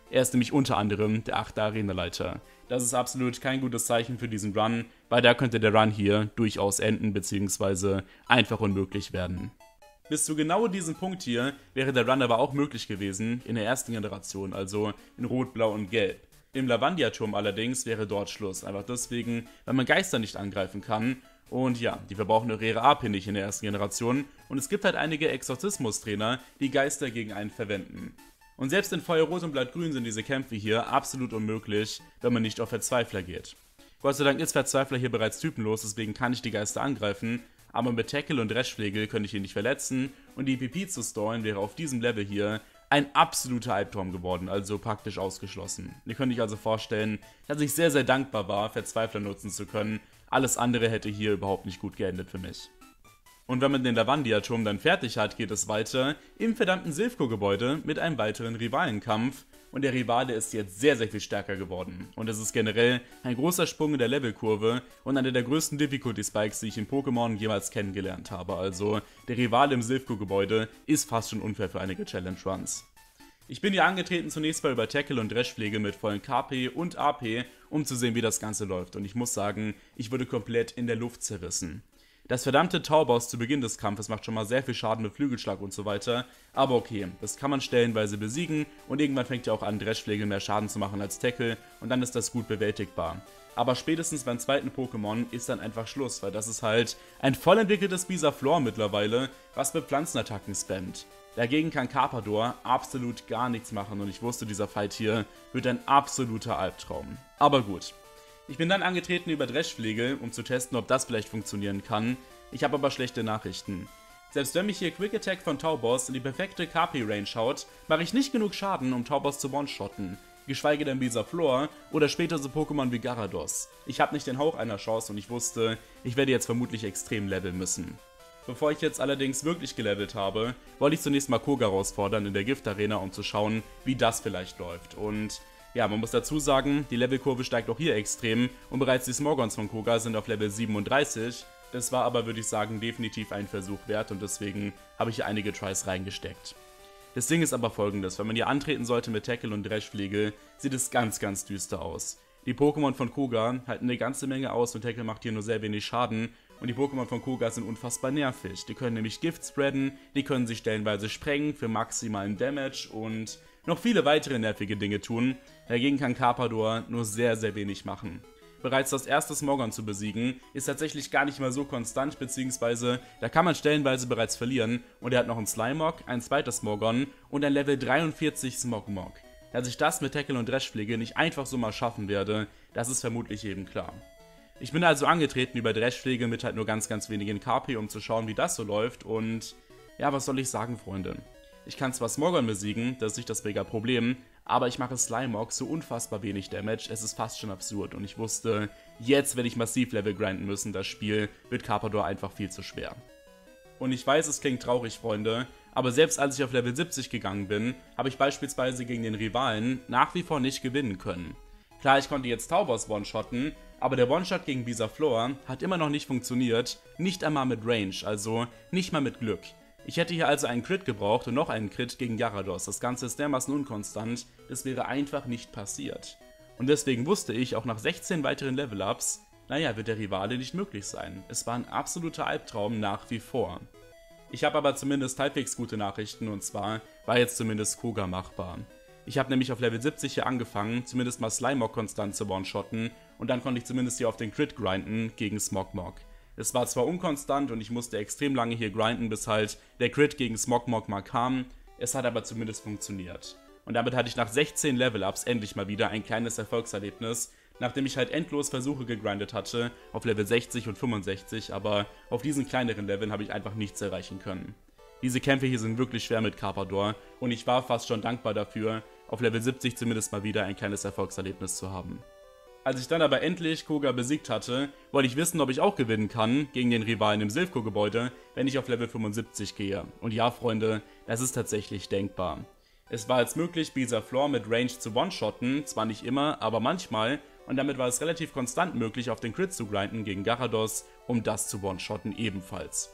Speaker 1: Er ist nämlich unter anderem der 8. Arenaleiter. Das ist absolut kein gutes Zeichen für diesen Run, weil da könnte der Run hier durchaus enden bzw. einfach unmöglich werden. Bis zu genau diesem Punkt hier wäre der Run aber auch möglich gewesen in der ersten Generation, also in Rot, Blau und Gelb. Im Lavandia-Turm allerdings wäre dort Schluss, einfach deswegen, weil man Geister nicht angreifen kann. Und ja, die verbrauchen auch ihre AP nicht in der ersten Generation und es gibt halt einige Exorzismus-Trainer, die Geister gegen einen verwenden. Und selbst in Feuerrot und Blattgrün sind diese Kämpfe hier absolut unmöglich, wenn man nicht auf Verzweifler geht. Gott sei Dank ist Verzweifler hier bereits typenlos, deswegen kann ich die Geister angreifen, aber mit Tackle und Dreschflegel könnte ich ihn nicht verletzen und die PP zu stallen wäre auf diesem Level hier ein absoluter Albtraum geworden, also praktisch ausgeschlossen. Ihr könnt euch also vorstellen, dass ich sehr, sehr dankbar war, Verzweifler nutzen zu können. Alles andere hätte hier überhaupt nicht gut geendet für mich. Und wenn man den Lavandia-Turm dann fertig hat, geht es weiter im verdammten Silphco-Gebäude mit einem weiteren Rivalenkampf. Und der Rivale ist jetzt sehr, sehr viel stärker geworden. Und es ist generell ein großer Sprung in der Levelkurve und einer der größten Difficulty-Spikes, die ich in Pokémon jemals kennengelernt habe. Also der Rivale im Silphco-Gebäude ist fast schon unfair für einige Challenge-Runs. Ich bin hier angetreten zunächst mal über Tackle und Dreschpflege mit vollen KP und AP, um zu sehen, wie das Ganze läuft. Und ich muss sagen, ich wurde komplett in der Luft zerrissen. Das verdammte Tauboss zu Beginn des Kampfes macht schon mal sehr viel Schaden mit Flügelschlag und so weiter, aber okay, das kann man stellenweise besiegen und irgendwann fängt ja auch an, Dreschpflege mehr Schaden zu machen als Tackle und dann ist das gut bewältigbar. Aber spätestens beim zweiten Pokémon ist dann einfach Schluss, weil das ist halt ein voll entwickeltes Bisaflor mittlerweile, was mit Pflanzenattacken spammt. Dagegen kann Carpador absolut gar nichts machen und ich wusste, dieser Fight hier wird ein absoluter Albtraum. Aber gut. Ich bin dann angetreten über Dreschpflege, um zu testen, ob das vielleicht funktionieren kann. Ich habe aber schlechte Nachrichten. Selbst wenn mich hier Quick Attack von Tauboss in die perfekte KP-Range haut, mache ich nicht genug Schaden, um Tauboss zu one-shotten. Geschweige denn Bisaflor oder später so Pokémon wie Gyarados. Ich habe nicht den Hauch einer Chance und ich wusste, ich werde jetzt vermutlich extrem leveln müssen. Bevor ich jetzt allerdings wirklich gelevelt habe, wollte ich zunächst mal Koga herausfordern in der Gift-Arena, um zu schauen, wie das vielleicht läuft. Und ja, man muss dazu sagen, die Levelkurve steigt auch hier extrem und bereits die Smogons von Koga sind auf Level 37. Das war aber, würde ich sagen, definitiv ein Versuch wert und deswegen habe ich hier einige Tries reingesteckt. Das Ding ist aber folgendes, wenn man hier antreten sollte mit Tackle und Dreschpflege, sieht es ganz, ganz düster aus. Die Pokémon von Koga halten eine ganze Menge aus und Tackle macht hier nur sehr wenig Schaden. Und die Pokémon von Koga sind unfassbar nervig. Die können nämlich Gift spreaden, die können sich stellenweise sprengen für maximalen Damage und noch viele weitere nervige Dinge tun. Dagegen kann Carpador nur sehr, sehr wenig machen. Bereits das erste Smogon zu besiegen ist tatsächlich gar nicht mal so konstant, beziehungsweise da kann man stellenweise bereits verlieren und er hat noch einen Slimog, ein zweites Smogon und ein Level 43 Smogmog. Dass ich das mit Tackle und Dreschpflege nicht einfach so mal schaffen werde, das ist vermutlich eben klar. Ich bin also angetreten über Dreschpflege mit halt nur ganz, ganz wenigen KP, um zu schauen, wie das so läuft und ja, was soll ich sagen, Freunde? Ich kann zwar Smogon besiegen, das ist nicht das mega Problem, aber ich mache Slimog so unfassbar wenig Damage, es ist fast schon absurd und ich wusste, jetzt werde ich massiv Level grinden müssen, das Spiel wird Carpador einfach viel zu schwer. Und ich weiß, es klingt traurig, Freunde, aber selbst als ich auf Level 70 gegangen bin, habe ich beispielsweise gegen den Rivalen nach wie vor nicht gewinnen können. Klar, ich konnte jetzt Tauboss one-shotten, aber der One-Shot gegen Bisaflor hat immer noch nicht funktioniert, nicht einmal mit Range, also nicht mal mit Glück. Ich hätte hier also einen Crit gebraucht und noch einen Crit gegen Gyarados. Das Ganze ist dermaßen unkonstant, das wäre einfach nicht passiert. Und deswegen wusste ich, auch nach 16 weiteren Level-Ups, naja, wird der Rivale nicht möglich sein. Es war ein absoluter Albtraum nach wie vor. Ich habe aber zumindest halbwegs gute Nachrichten und zwar war jetzt zumindest Koga machbar. Ich habe nämlich auf Level 70 hier angefangen, zumindest mal Slimog konstant zu one-shotten und dann konnte ich zumindest hier auf den Crit grinden gegen Smogmog. Es war zwar unkonstant und ich musste extrem lange hier grinden, bis halt der Crit gegen Smogmog mal kam, es hat aber zumindest funktioniert. Und damit hatte ich nach 16 Level-Ups endlich mal wieder ein kleines Erfolgserlebnis, nachdem ich halt endlos Versuche gegrindet hatte, auf Level 60 und 65, aber auf diesen kleineren Leveln habe ich einfach nichts erreichen können. Diese Kämpfe hier sind wirklich schwer mit Carpador und ich war fast schon dankbar dafür, auf Level 70 zumindest mal wieder ein kleines Erfolgserlebnis zu haben. Als ich dann aber endlich Koga besiegt hatte, wollte ich wissen, ob ich auch gewinnen kann gegen den Rivalen im Silphco-Gebäude, wenn ich auf Level 75 gehe. Und ja, Freunde, das ist tatsächlich denkbar. Es war jetzt möglich, Bisaflor mit Range zu one-shotten, zwar nicht immer, aber manchmal, und damit war es relativ konstant möglich, auf den Crit zu grinden gegen Gyarados, um das zu one-shotten ebenfalls.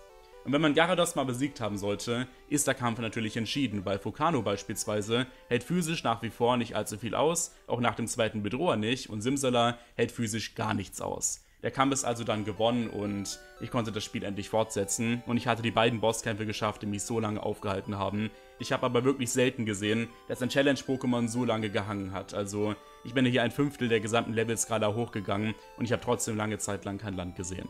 Speaker 1: Und wenn man Gyarados mal besiegt haben sollte, ist der Kampf natürlich entschieden, weil Fukano beispielsweise hält physisch nach wie vor nicht allzu viel aus, auch nach dem zweiten Bedroher nicht, und Simsala hält physisch gar nichts aus. Der Kampf ist also dann gewonnen und ich konnte das Spiel endlich fortsetzen und ich hatte die beiden Bosskämpfe geschafft, die mich so lange aufgehalten haben. Ich habe aber wirklich selten gesehen, dass ein Challenge-Pokémon so lange gehangen hat. Also ich bin hier ein Fünftel der gesamten Levelskala hochgegangen und ich habe trotzdem lange Zeit lang kein Land gesehen.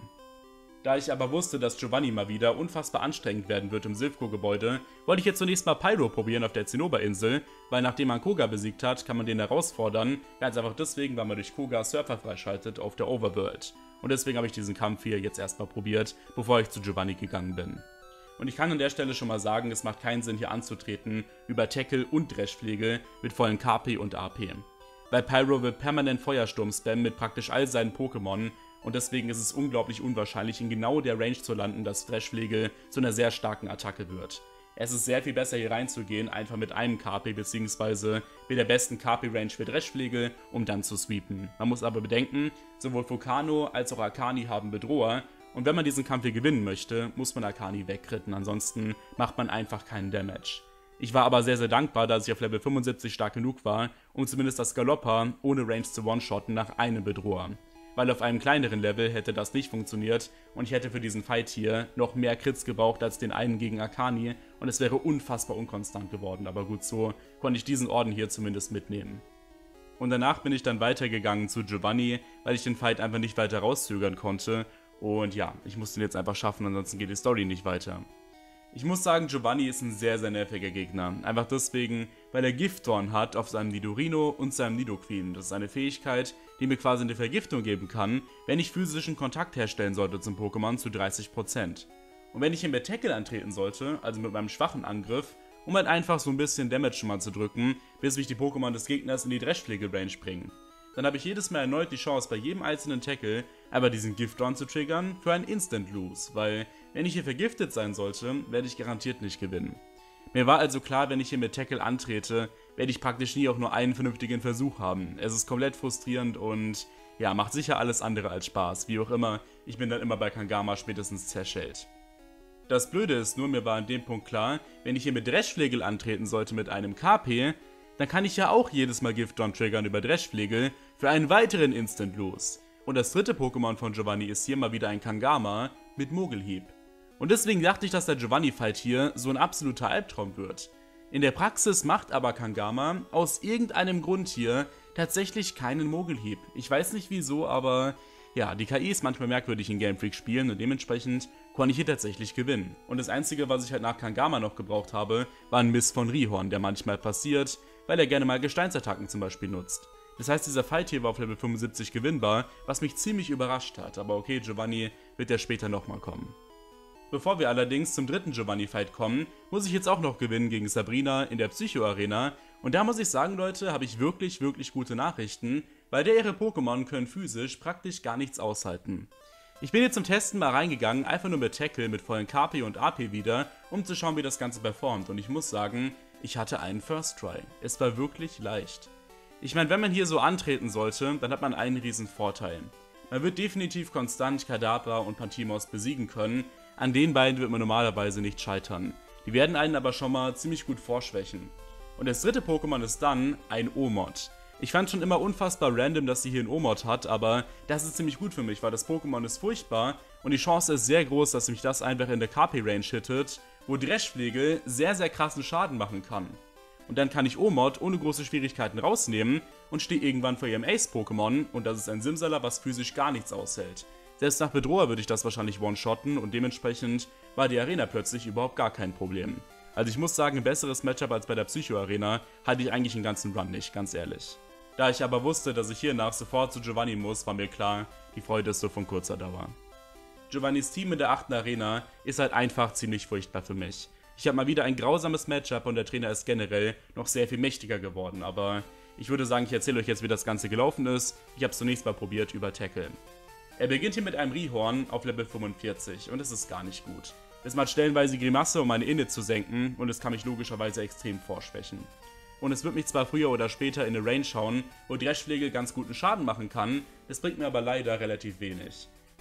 Speaker 1: Da ich aber wusste, dass Giovanni mal wieder unfassbar anstrengend werden wird im Silph-Co-Gebäude, wollte ich jetzt zunächst mal Pyro probieren auf der Zinnober-Insel, weil nachdem man Koga besiegt hat, kann man den herausfordern, ganz einfach deswegen, weil man durch Koga Surfer freischaltet auf der Overworld. Und deswegen habe ich diesen Kampf hier jetzt erstmal probiert, bevor ich zu Giovanni gegangen bin. Und ich kann an der Stelle schon mal sagen, es macht keinen Sinn hier anzutreten über Tackle und Dreschflegel mit vollen KP und AP. Weil Pyro wird permanent Feuersturm spammen mit praktisch all seinen Pokémon und deswegen ist es unglaublich unwahrscheinlich, in genau der Range zu landen, dass Dreschflegel zu einer sehr starken Attacke wird. Es ist sehr viel besser hier reinzugehen, einfach mit einem KP bzw. mit der besten KP-Range für Dreschflegel, um dann zu sweepen. Man muss aber bedenken, sowohl Fukano als auch Akani haben Bedroher und wenn man diesen Kampf hier gewinnen möchte, muss man Akani wegkritten, ansonsten macht man einfach keinen Damage. Ich war aber sehr, sehr dankbar, dass ich auf Level 75 stark genug war, um zumindest das Galoppa ohne Range zu one-shotten nach einem Bedroher. Weil auf einem kleineren Level hätte das nicht funktioniert und ich hätte für diesen Fight hier noch mehr Crits gebraucht als den einen gegen Akani und es wäre unfassbar unkonstant geworden, aber gut, so konnte ich diesen Orden hier zumindest mitnehmen. Und danach bin ich dann weitergegangen zu Giovanni, weil ich den Fight einfach nicht weiter rauszögern konnte und ja, ich musste ihn jetzt einfach schaffen, ansonsten geht die Story nicht weiter. Ich muss sagen, Giovanni ist ein sehr, sehr nerviger Gegner. Einfach deswegen, weil er Giftdorn hat auf seinem Nidorino und seinem Nidoqueen. Das ist eine Fähigkeit, die mir quasi eine Vergiftung geben kann, wenn ich physischen Kontakt herstellen sollte zum Pokémon zu 30%. Und wenn ich hier mit Tackle antreten sollte, also mit meinem schwachen Angriff, um halt einfach so ein bisschen Damage schon mal zu drücken, bis mich die Pokémon des Gegners in die Dreschflegel-Range bringen. Dann habe ich jedes Mal erneut die Chance, bei jedem einzelnen Tackle einfach diesen Giftdorn zu triggern für einen Instant-Lose, weil wenn ich hier vergiftet sein sollte, werde ich garantiert nicht gewinnen. Mir war also klar, wenn ich hier mit Tackle antrete, werde ich praktisch nie auch nur einen vernünftigen Versuch haben. Es ist komplett frustrierend und ja, macht sicher alles andere als Spaß. Wie auch immer, ich bin dann immer bei Kangama spätestens zerschellt. Das Blöde ist nur, mir war an dem Punkt klar, wenn ich hier mit Dreschflegel antreten sollte mit einem KP, dann kann ich ja auch jedes Mal Giftdorn triggern über Dreschflegel für einen weiteren Instant-Lose. Und das dritte Pokémon von Giovanni ist hier mal wieder ein Kangama mit Mogelhieb. Und deswegen dachte ich, dass der Giovanni-Fight hier so ein absoluter Albtraum wird. In der Praxis macht aber Kangama aus irgendeinem Grund hier tatsächlich keinen Mogelhieb. Ich weiß nicht wieso, aber ja, die KI ist manchmal merkwürdig in Game Freak Spielen und dementsprechend konnte ich hier tatsächlich gewinnen. Und das einzige, was ich halt nach Kangama noch gebraucht habe, war ein Miss von Rihorn, der manchmal passiert, weil er gerne mal Gesteinsattacken zum Beispiel nutzt. Das heißt, dieser Fight hier war auf Level 75 gewinnbar, was mich ziemlich überrascht hat, aber okay, Giovanni wird ja später nochmal kommen. Bevor wir allerdings zum dritten Giovanni-Fight kommen, muss ich jetzt auch noch gewinnen gegen Sabrina in der Psycho-Arena und da muss ich sagen, Leute, habe ich wirklich, wirklich gute Nachrichten, weil ihre Pokémon können physisch praktisch gar nichts aushalten. Ich bin jetzt zum Testen mal reingegangen, einfach nur mit Tackle, mit vollen KP und AP wieder, um zu schauen, wie das Ganze performt und ich muss sagen, ich hatte einen First Try. Es war wirklich leicht. Ich meine, wenn man hier so antreten sollte, dann hat man einen riesen Vorteil. Man wird definitiv konstant Kadabra und Pantimos besiegen können, an den beiden wird man normalerweise nicht scheitern. Die werden einen aber schon mal ziemlich gut vorschwächen. Und das dritte Pokémon ist dann ein Omod. Ich fand schon immer unfassbar random, dass sie hier einen Omod hat, aber das ist ziemlich gut für mich, weil das Pokémon ist furchtbar und die Chance ist sehr groß, dass mich das einfach in der KP-Range hittet, wo Dreschflegel sehr, sehr krassen Schaden machen kann. Und dann kann ich Omod ohne große Schwierigkeiten rausnehmen und stehe irgendwann vor ihrem Ace-Pokémon und das ist ein Simsala, was physisch gar nichts aushält. Selbst nach Bedroher würde ich das wahrscheinlich one-shotten und dementsprechend war die Arena plötzlich überhaupt gar kein Problem. Also ich muss sagen, ein besseres Matchup als bei der Psycho-Arena hatte ich eigentlich den ganzen Run nicht, ganz ehrlich. Da ich aber wusste, dass ich hiernach sofort zu Giovanni muss, war mir klar, die Freude ist so von kurzer Dauer. Giovannis Team in der 8. Arena ist halt einfach ziemlich furchtbar für mich. Ich habe mal wieder ein grausames Matchup und der Trainer ist generell noch sehr viel mächtiger geworden, aber ich würde sagen, ich erzähle euch jetzt, wie das Ganze gelaufen ist. Ich habe es zunächst mal probiert über Tackle. Er beginnt hier mit einem Rihorn auf Level 45 und es ist gar nicht gut. Es macht stellenweise Grimasse, um meine Init zu senken und es kann mich logischerweise extrem vorschwächen. Und es wird mich zwar früher oder später in eine Range hauen, wo Dreschflegel ganz guten Schaden machen kann, das bringt mir aber leider relativ wenig.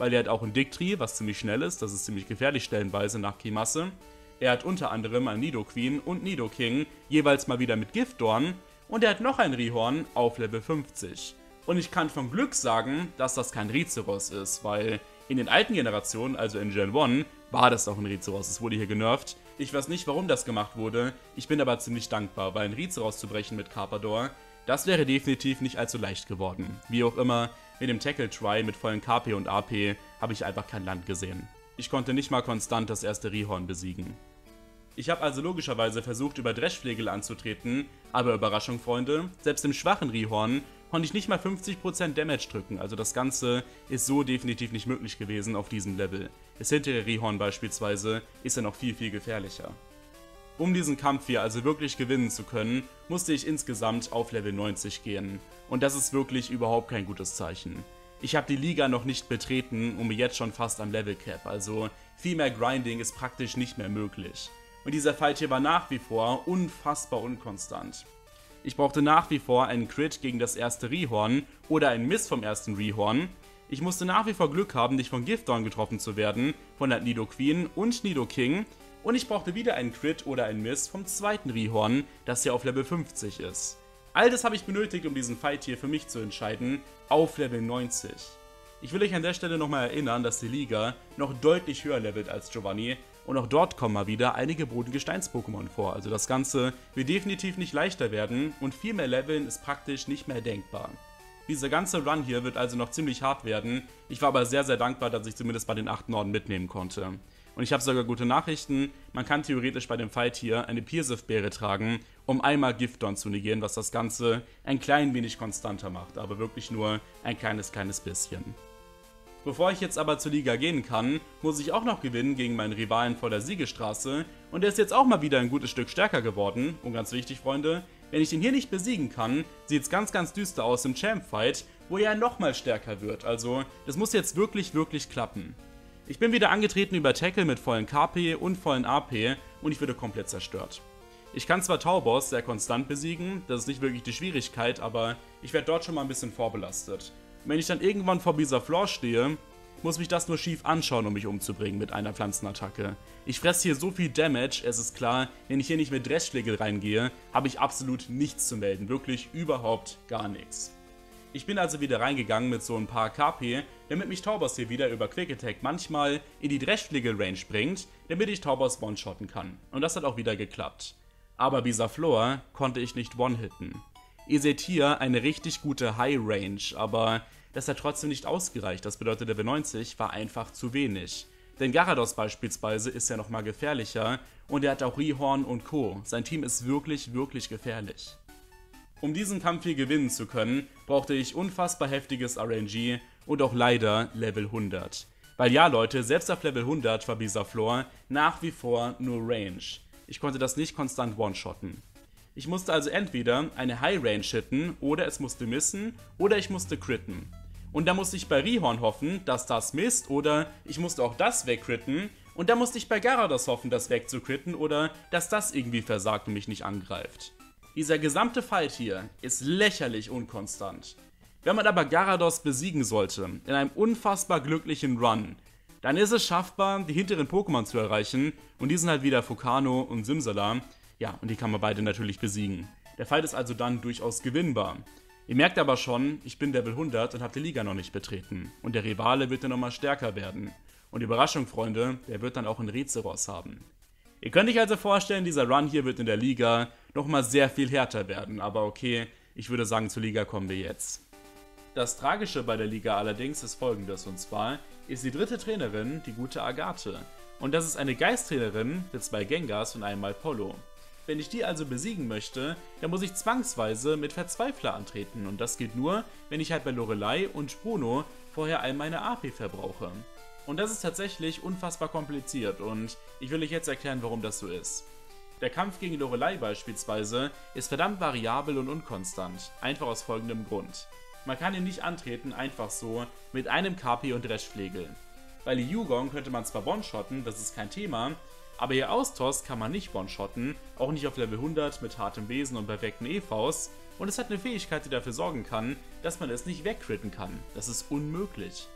Speaker 1: weil er hat auch ein Dick-Tree, was ziemlich schnell ist, das ist ziemlich gefährlich stellenweise nach Keymasse. Er hat unter anderem ein Nidoqueen und Nidoking, jeweils mal wieder mit Giftdorn, und er hat noch ein Rhyhorn auf Level 50. Und ich kann von Glück sagen, dass das kein Rizeros ist, weil in den alten Generationen, also in Gen 1, war das auch ein Rizeros, es wurde hier genervt. Ich weiß nicht, warum das gemacht wurde, ich bin aber ziemlich dankbar, weil ein Rizeros zu brechen mit Carpador, das wäre definitiv nicht allzu leicht geworden. Wie auch immer, mit dem Tackle-Try mit vollen KP und AP habe ich einfach kein Land gesehen. Ich konnte nicht mal konstant das erste Rhyhorn besiegen. Ich habe also logischerweise versucht, über Dreschflegel anzutreten, aber Überraschung, Freunde, selbst im schwachen Rhyhorn konnte ich nicht mal 50% Damage drücken, also das Ganze ist so definitiv nicht möglich gewesen auf diesem Level. Das hintere Rhyhorn beispielsweise ist ja noch viel, viel gefährlicher. Um diesen Kampf hier also wirklich gewinnen zu können, musste ich insgesamt auf Level 90 gehen. Und das ist wirklich überhaupt kein gutes Zeichen. Ich habe die Liga noch nicht betreten und bin jetzt schon fast am Level Cap, also viel mehr Grinding ist praktisch nicht mehr möglich. Und dieser Fight hier war nach wie vor unfassbar unkonstant. Ich brauchte nach wie vor einen Crit gegen das erste Rhyhorn oder einen Miss vom ersten Rhyhorn. Ich musste nach wie vor Glück haben, nicht von Giftdorn getroffen zu werden, von der Nidoqueen und Nidoking. Und ich brauchte wieder einen Crit oder einen Miss vom zweiten Rhyhorn, das hier auf Level 50 ist. All das habe ich benötigt, um diesen Fight hier für mich zu entscheiden, auf Level 90. Ich will euch an der Stelle nochmal erinnern, dass die Liga noch deutlich höher levelt als Giovanni und auch dort kommen mal wieder einige Bodengesteins-Pokémon vor. Also das Ganze wird definitiv nicht leichter werden und viel mehr Leveln ist praktisch nicht mehr denkbar. Dieser ganze Run hier wird also noch ziemlich hart werden. Ich war aber sehr, sehr dankbar, dass ich zumindest bei den 8 Norden mitnehmen konnte. Und ich habe sogar gute Nachrichten, man kann theoretisch bei dem Fight hier eine Pirsif-Beere tragen, um einmal Giftdorn zu negieren, was das Ganze ein klein wenig konstanter macht, aber wirklich nur ein kleines bisschen. Bevor ich jetzt aber zur Liga gehen kann, muss ich auch noch gewinnen gegen meinen Rivalen vor der Siegestraße und der ist jetzt auch mal wieder ein gutes Stück stärker geworden. Und ganz wichtig, Freunde, wenn ich ihn hier nicht besiegen kann, sieht es ganz düster aus im Champ-Fight, wo er nochmal stärker wird. Also das muss jetzt wirklich klappen. Ich bin wieder angetreten über Tackle mit vollen KP und vollen AP und ich wurde komplett zerstört. Ich kann zwar Tauboss sehr konstant besiegen, das ist nicht wirklich die Schwierigkeit, aber ich werde dort schon mal ein bisschen vorbelastet. Wenn ich dann irgendwann vor Bisaflor stehe, muss mich das nur schief anschauen, um mich umzubringen mit einer Pflanzenattacke. Ich fresse hier so viel Damage, es ist klar, wenn ich hier nicht mit Dreschflegel reingehe, habe ich absolut nichts zu melden, wirklich überhaupt gar nichts. Ich bin also wieder reingegangen mit so ein paar KP, damit mich Tauboss hier wieder über Quick Attack manchmal in die Dreschflegel-Range bringt, damit ich Tauboss one-shotten kann. Und das hat auch wieder geklappt. Aber Bisaflor konnte ich nicht one-hitten. Ihr seht hier eine richtig gute High-Range, aber das hat trotzdem nicht ausgereicht. Das bedeutet, Level 90 war einfach zu wenig. Denn Gyarados beispielsweise ist ja nochmal gefährlicher und er hat auch Rhyhorn und Co. Sein Team ist wirklich gefährlich. Um diesen Kampf hier gewinnen zu können, brauchte ich unfassbar heftiges RNG und auch leider Level 100. Weil ja Leute, selbst auf Level 100 war Bisaflor nach wie vor nur Range. Ich konnte das nicht konstant one-shotten. Ich musste also entweder eine High Range hitten, oder es musste missen, oder ich musste critten. Und da musste ich bei Rhyhorn hoffen, dass das misst, oder ich musste auch das wegcritten, und da musste ich bei Gyarados hoffen, das wegzucritten, oder dass das irgendwie versagt und mich nicht angreift. Dieser gesamte Fight hier ist lächerlich unkonstant. Wenn man aber Gyarados besiegen sollte, in einem unfassbar glücklichen Run, dann ist es schaffbar, die hinteren Pokémon zu erreichen, und die sind halt wieder Fukano und Simsala. Ja, und die kann man beide natürlich besiegen. Der Fight ist also dann durchaus gewinnbar. Ihr merkt aber schon, ich bin Level 100 und habe die Liga noch nicht betreten. Und der Rivale wird dann nochmal stärker werden. Und Überraschung, Freunde, der wird dann auch einen Rizeros haben. Ihr könnt euch also vorstellen, dieser Run hier wird in der Liga nochmal sehr viel härter werden. Aber okay, ich würde sagen, zur Liga kommen wir jetzt. Das Tragische bei der Liga allerdings ist folgendes, und zwar ist die dritte Trainerin die gute Agathe. Und das ist eine Geisttrainerin mit 2 Gengars und einem Malpollo. Wenn ich die also besiegen möchte, dann muss ich zwangsweise mit Verzweifler antreten und das geht nur, wenn ich halt bei Lorelei und Bruno vorher all meine AP verbrauche. Und das ist tatsächlich unfassbar kompliziert und ich will euch jetzt erklären, warum das so ist. Der Kampf gegen Lorelei beispielsweise ist verdammt variabel und unkonstant, einfach aus folgendem Grund. Man kann ihn nicht antreten einfach so mit einem KP und Dreschflegel. Bei Liugong könnte man zwar one-shotten, das ist kein Thema, aber ihr Austos kann man nicht one-shotten, auch nicht auf Level 100 mit hartem Wesen und perfekten EVs, und es hat eine Fähigkeit, die dafür sorgen kann, dass man es nicht wegcritten kann. Das ist unmöglich.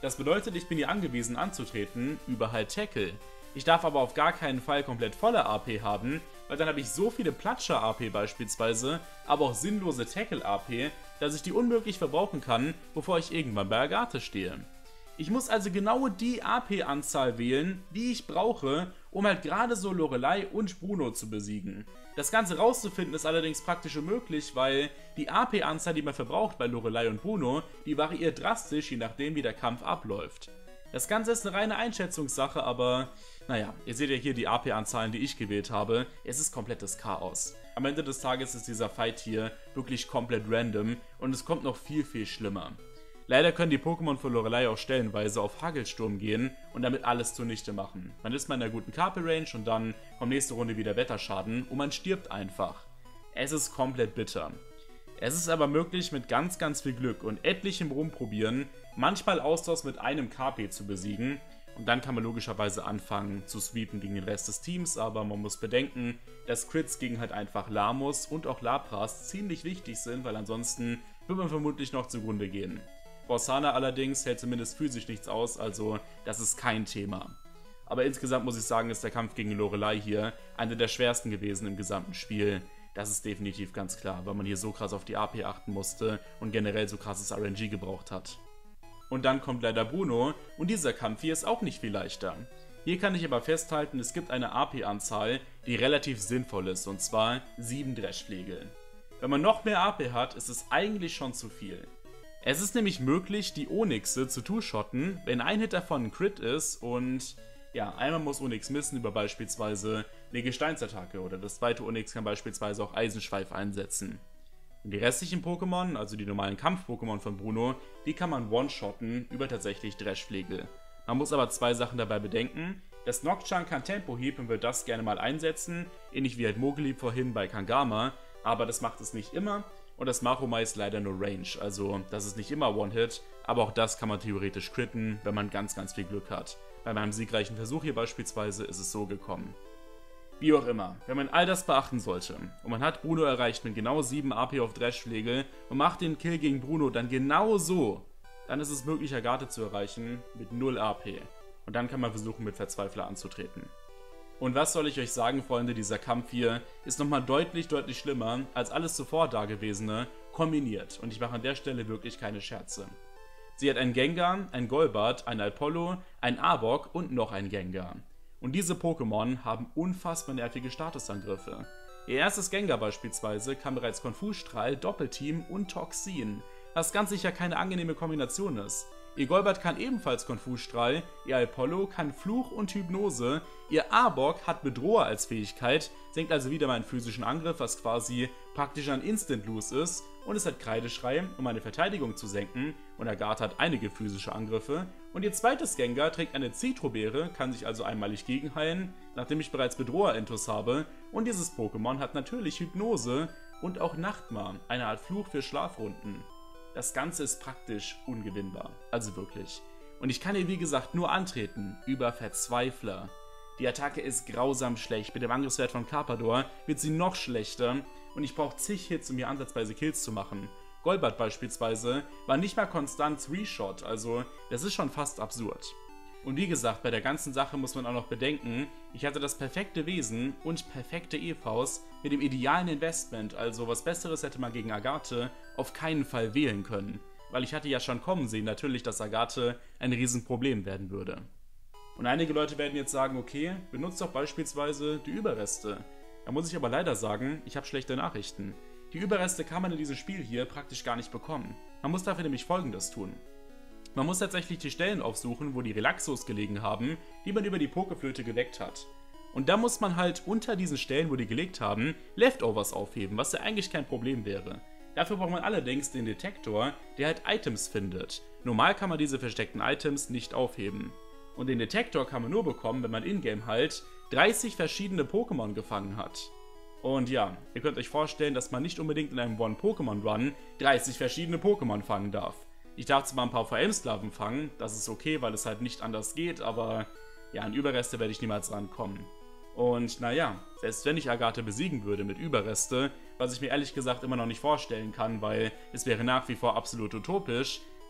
Speaker 1: Das bedeutet, ich bin hier angewiesen anzutreten über halt Tackle. Ich darf aber auf gar keinen Fall komplett volle AP haben, weil dann habe ich so viele Platscher-AP beispielsweise, aber auch sinnlose Tackle-AP, dass ich die unmöglich verbrauchen kann, bevor ich irgendwann bei Agathe stehe. Ich muss also genau die AP-Anzahl wählen, die ich brauche, um halt gerade so Lorelei und Bruno zu besiegen. Das Ganze rauszufinden ist allerdings praktisch unmöglich, weil die AP-Anzahl, die man verbraucht bei Lorelei und Bruno, die variiert drastisch, je nachdem wie der Kampf abläuft. Das Ganze ist eine reine Einschätzungssache, aber naja, ihr seht ja hier die AP-Anzahlen, die ich gewählt habe. Es ist komplettes Chaos. Am Ende des Tages ist dieser Fight hier wirklich komplett random und es kommt noch viel, viel schlimmer. Leider können die Pokémon von Lorelei auch stellenweise auf Hagelsturm gehen und damit alles zunichte machen. Man ist mal in einer guten KP-Range und dann kommt nächste Runde wieder Wetterschaden und man stirbt einfach. Es ist komplett bitter. Es ist aber möglich, mit ganz, ganz viel Glück und etlichem Rumprobieren, manchmal Austausch mit einem KP zu besiegen. Und dann kann man logischerweise anfangen zu sweepen gegen den Rest des Teams, aber man muss bedenken, dass Crits gegen halt einfach Lamos und auch Lapras ziemlich wichtig sind, weil ansonsten wird man vermutlich noch zugrunde gehen. Borsana allerdings hält zumindest physisch nichts aus, also das ist kein Thema. Aber insgesamt muss ich sagen, ist der Kampf gegen Lorelei hier einer der schwersten gewesen im gesamten Spiel. Das ist definitiv ganz klar, weil man hier so krass auf die AP achten musste und generell so krasses RNG gebraucht hat. Und dann kommt leider Bruno und dieser Kampf hier ist auch nicht viel leichter. Hier kann ich aber festhalten, es gibt eine AP-Anzahl, die relativ sinnvoll ist, und zwar 7 Dreschflegel. Wenn man noch mehr AP hat, ist es eigentlich schon zu viel. Es ist nämlich möglich, die Onyxe zu two-shotten, wenn ein Hit davon ein Crit ist und ja, einmal muss Onyx missen über beispielsweise eine Gesteinsattacke oder das zweite Onyx kann beispielsweise auch Eisenschweif einsetzen. Und die restlichen Pokémon, also die normalen Kampf-Pokémon von Bruno, die kann man one-shotten über tatsächlich Dreschflegel. Man muss aber zwei Sachen dabei bedenken. Das Nocturne kann Tempo-Hieb und wird das gerne mal einsetzen, ähnlich wie halt Mogli vorhin bei Kangama, aber das macht es nicht immer. Und das Maromai ist leider nur Range, also das ist nicht immer One-Hit, aber auch das kann man theoretisch critten, wenn man ganz, ganz viel Glück hat. Bei meinem siegreichen Versuch hier beispielsweise ist es so gekommen. Wie auch immer, wenn man all das beachten sollte und man hat Bruno erreicht mit genau 7 AP auf Dreschflegel und macht den Kill gegen Bruno dann genau so, dann ist es möglich, Agathe zu erreichen mit 0 AP. Und dann kann man versuchen, mit Verzweifler anzutreten. Und was soll ich euch sagen, Freunde, dieser Kampf hier ist nochmal deutlich, deutlich schlimmer als alles zuvor Dagewesene kombiniert. Und ich mache an der Stelle wirklich keine Scherze. Sie hat einen Gengar, einen Golbat, einen Alpollo, einen Arbok und noch einen Gengar. Und diese Pokémon haben unfassbar nervige Statusangriffe. Ihr erstes Gengar beispielsweise kann bereits Konfusstrahl, Doppelteam und Toxin, was ganz sicher keine angenehme Kombination ist. Ihr Golbat kann ebenfalls Konfusstrahl, ihr Alpollo kann Fluch und Hypnose, ihr Arbok hat Bedroher als Fähigkeit, senkt also wieder meinen physischen Angriff, was quasi praktisch ein Instant-Lose ist, und es hat Kreideschrei, um meine Verteidigung zu senken, und Agathe hat einige physische Angriffe, und ihr zweites Gengar trägt eine Zitrobeere, kann sich also einmalig gegenheilen, nachdem ich bereits Bedroher-Intus habe, und dieses Pokémon hat natürlich Hypnose und auch Nachtmar, eine Art Fluch für Schlafrunden. Das Ganze ist praktisch ungewinnbar, also wirklich. Und ich kann hier wie gesagt nur antreten über Verzweifler. Die Attacke ist grausam schlecht, mit dem Angriffswert von Carpador wird sie noch schlechter und ich brauche zig Hits, um hier ansatzweise Kills zu machen. Golbat beispielsweise war nicht mal konstant 3-Shot, also das ist schon fast absurd. Und wie gesagt, bei der ganzen Sache muss man auch noch bedenken, ich hatte das perfekte Wesen und perfekte EVs mit dem idealen Investment, also was Besseres hätte man gegen Agathe auf keinen Fall wählen können. Weil ich hatte ja schon kommen sehen, natürlich, dass Agathe ein Riesenproblem werden würde. Und einige Leute werden jetzt sagen, okay, benutzt doch beispielsweise die Überreste. Da muss ich aber leider sagen, ich habe schlechte Nachrichten. Die Überreste kann man in diesem Spiel hier praktisch gar nicht bekommen. Man muss dafür nämlich Folgendes tun. Man muss tatsächlich die Stellen aufsuchen, wo die Relaxos gelegen haben, die man über die Pokeflöte geweckt hat. Und da muss man halt unter diesen Stellen, wo die gelegt haben, Leftovers aufheben, was ja eigentlich kein Problem wäre. Dafür braucht man allerdings den Detektor, der halt Items findet. Normal kann man diese versteckten Items nicht aufheben. Und den Detektor kann man nur bekommen, wenn man in-game halt 30 verschiedene Pokémon gefangen hat. Und ja, ihr könnt euch vorstellen, dass man nicht unbedingt in einem One-Pokémon-Run 30 verschiedene Pokémon fangen darf. Ich darf zwar ein paar VM-Sklaven fangen, das ist okay, weil es halt nicht anders geht, aber ja, an Überreste werde ich niemals rankommen. Und naja, selbst wenn ich Agathe besiegen würde mit Überreste, was ich mir ehrlich gesagt immer noch nicht vorstellen kann, weil es wäre nach wie vor absolut utopisch,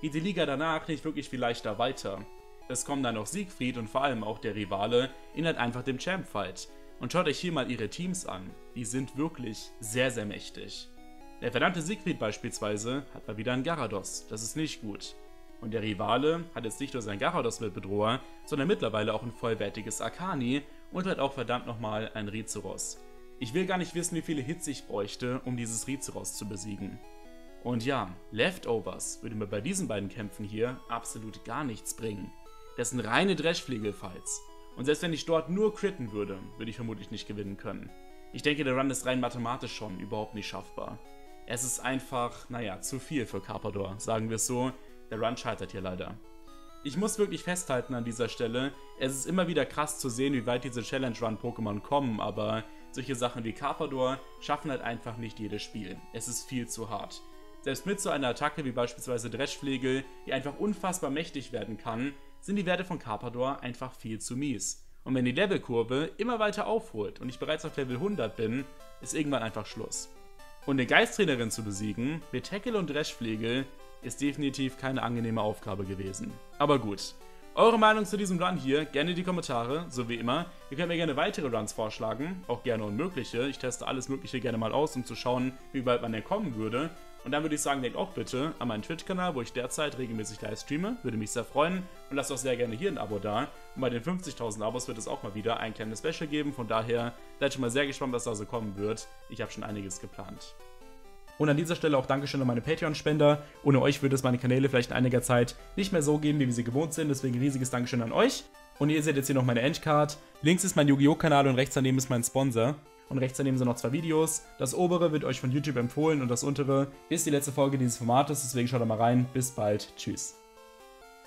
Speaker 1: geht die Liga danach nicht wirklich viel leichter weiter. Es kommen dann noch Siegfried und vor allem auch der Rivale in halt einfach dem Champ-Fight. Und schaut euch hier mal ihre Teams an, die sind wirklich sehr, sehr mächtig. Der verdammte Siegfried beispielsweise hat mal wieder einen Gyarados, das ist nicht gut. Und der Rivale hat jetzt nicht nur seinen Gyarados mit Bedroher, sondern mittlerweile auch ein vollwertiges Akani und halt auch verdammt nochmal ein Rizeros. Ich will gar nicht wissen, wie viele Hits ich bräuchte, um dieses Rizeros zu besiegen. Und ja, Leftovers würde mir bei diesen beiden Kämpfen hier absolut gar nichts bringen. Das sind reine Dreschflegel-Fights. Und selbst wenn ich dort nur critten würde, würde ich vermutlich nicht gewinnen können. Ich denke, der Run ist rein mathematisch schon überhaupt nicht schaffbar. Es ist einfach, naja, zu viel für Carpador, sagen wir es so. Der Run scheitert hier leider. Ich muss wirklich festhalten an dieser Stelle, es ist immer wieder krass zu sehen, wie weit diese Challenge-Run-Pokémon kommen, aber solche Sachen wie Carpador schaffen halt einfach nicht jedes Spiel. Es ist viel zu hart. Selbst mit so einer Attacke wie beispielsweise Dreschflegel, die einfach unfassbar mächtig werden kann, sind die Werte von Carpador einfach viel zu mies. Und wenn die Levelkurve immer weiter aufholt und ich bereits auf Level 100 bin, ist irgendwann einfach Schluss. Und eine Geisttrainerin zu besiegen mit Tackle und Dreschflegel ist definitiv keine angenehme Aufgabe gewesen. Aber gut. Eure Meinung zu diesem Run hier gerne in die Kommentare, so wie immer. Ihr könnt mir gerne weitere Runs vorschlagen, auch gerne unmögliche. Ich teste alles Mögliche gerne mal aus, um zu schauen, wie weit man denn kommen würde. Und dann würde ich sagen, denkt auch bitte an meinen Twitch-Kanal, wo ich derzeit regelmäßig live streame. Würde mich sehr freuen. Und lasst auch sehr gerne hier ein Abo da. Und bei den 50.000 Abos wird es auch mal wieder ein kleines Special geben. Von daher seid schon mal sehr gespannt, was da so kommen wird. Ich habe schon einiges geplant. Und an dieser Stelle auch Dankeschön an meine Patreon-Spender. Ohne euch würde es meine Kanäle vielleicht in einiger Zeit nicht mehr so geben, wie wir sie gewohnt sind. Deswegen riesiges Dankeschön an euch. Und ihr seht jetzt hier noch meine Endcard. Links ist mein Yu-Gi-Oh! Kanal und rechts daneben ist mein Sponsor. Und rechts daneben sind noch 2 Videos. Das obere wird euch von YouTube empfohlen und das untere ist die letzte Folge dieses Formates. Deswegen schaut da mal rein. Bis bald. Tschüss.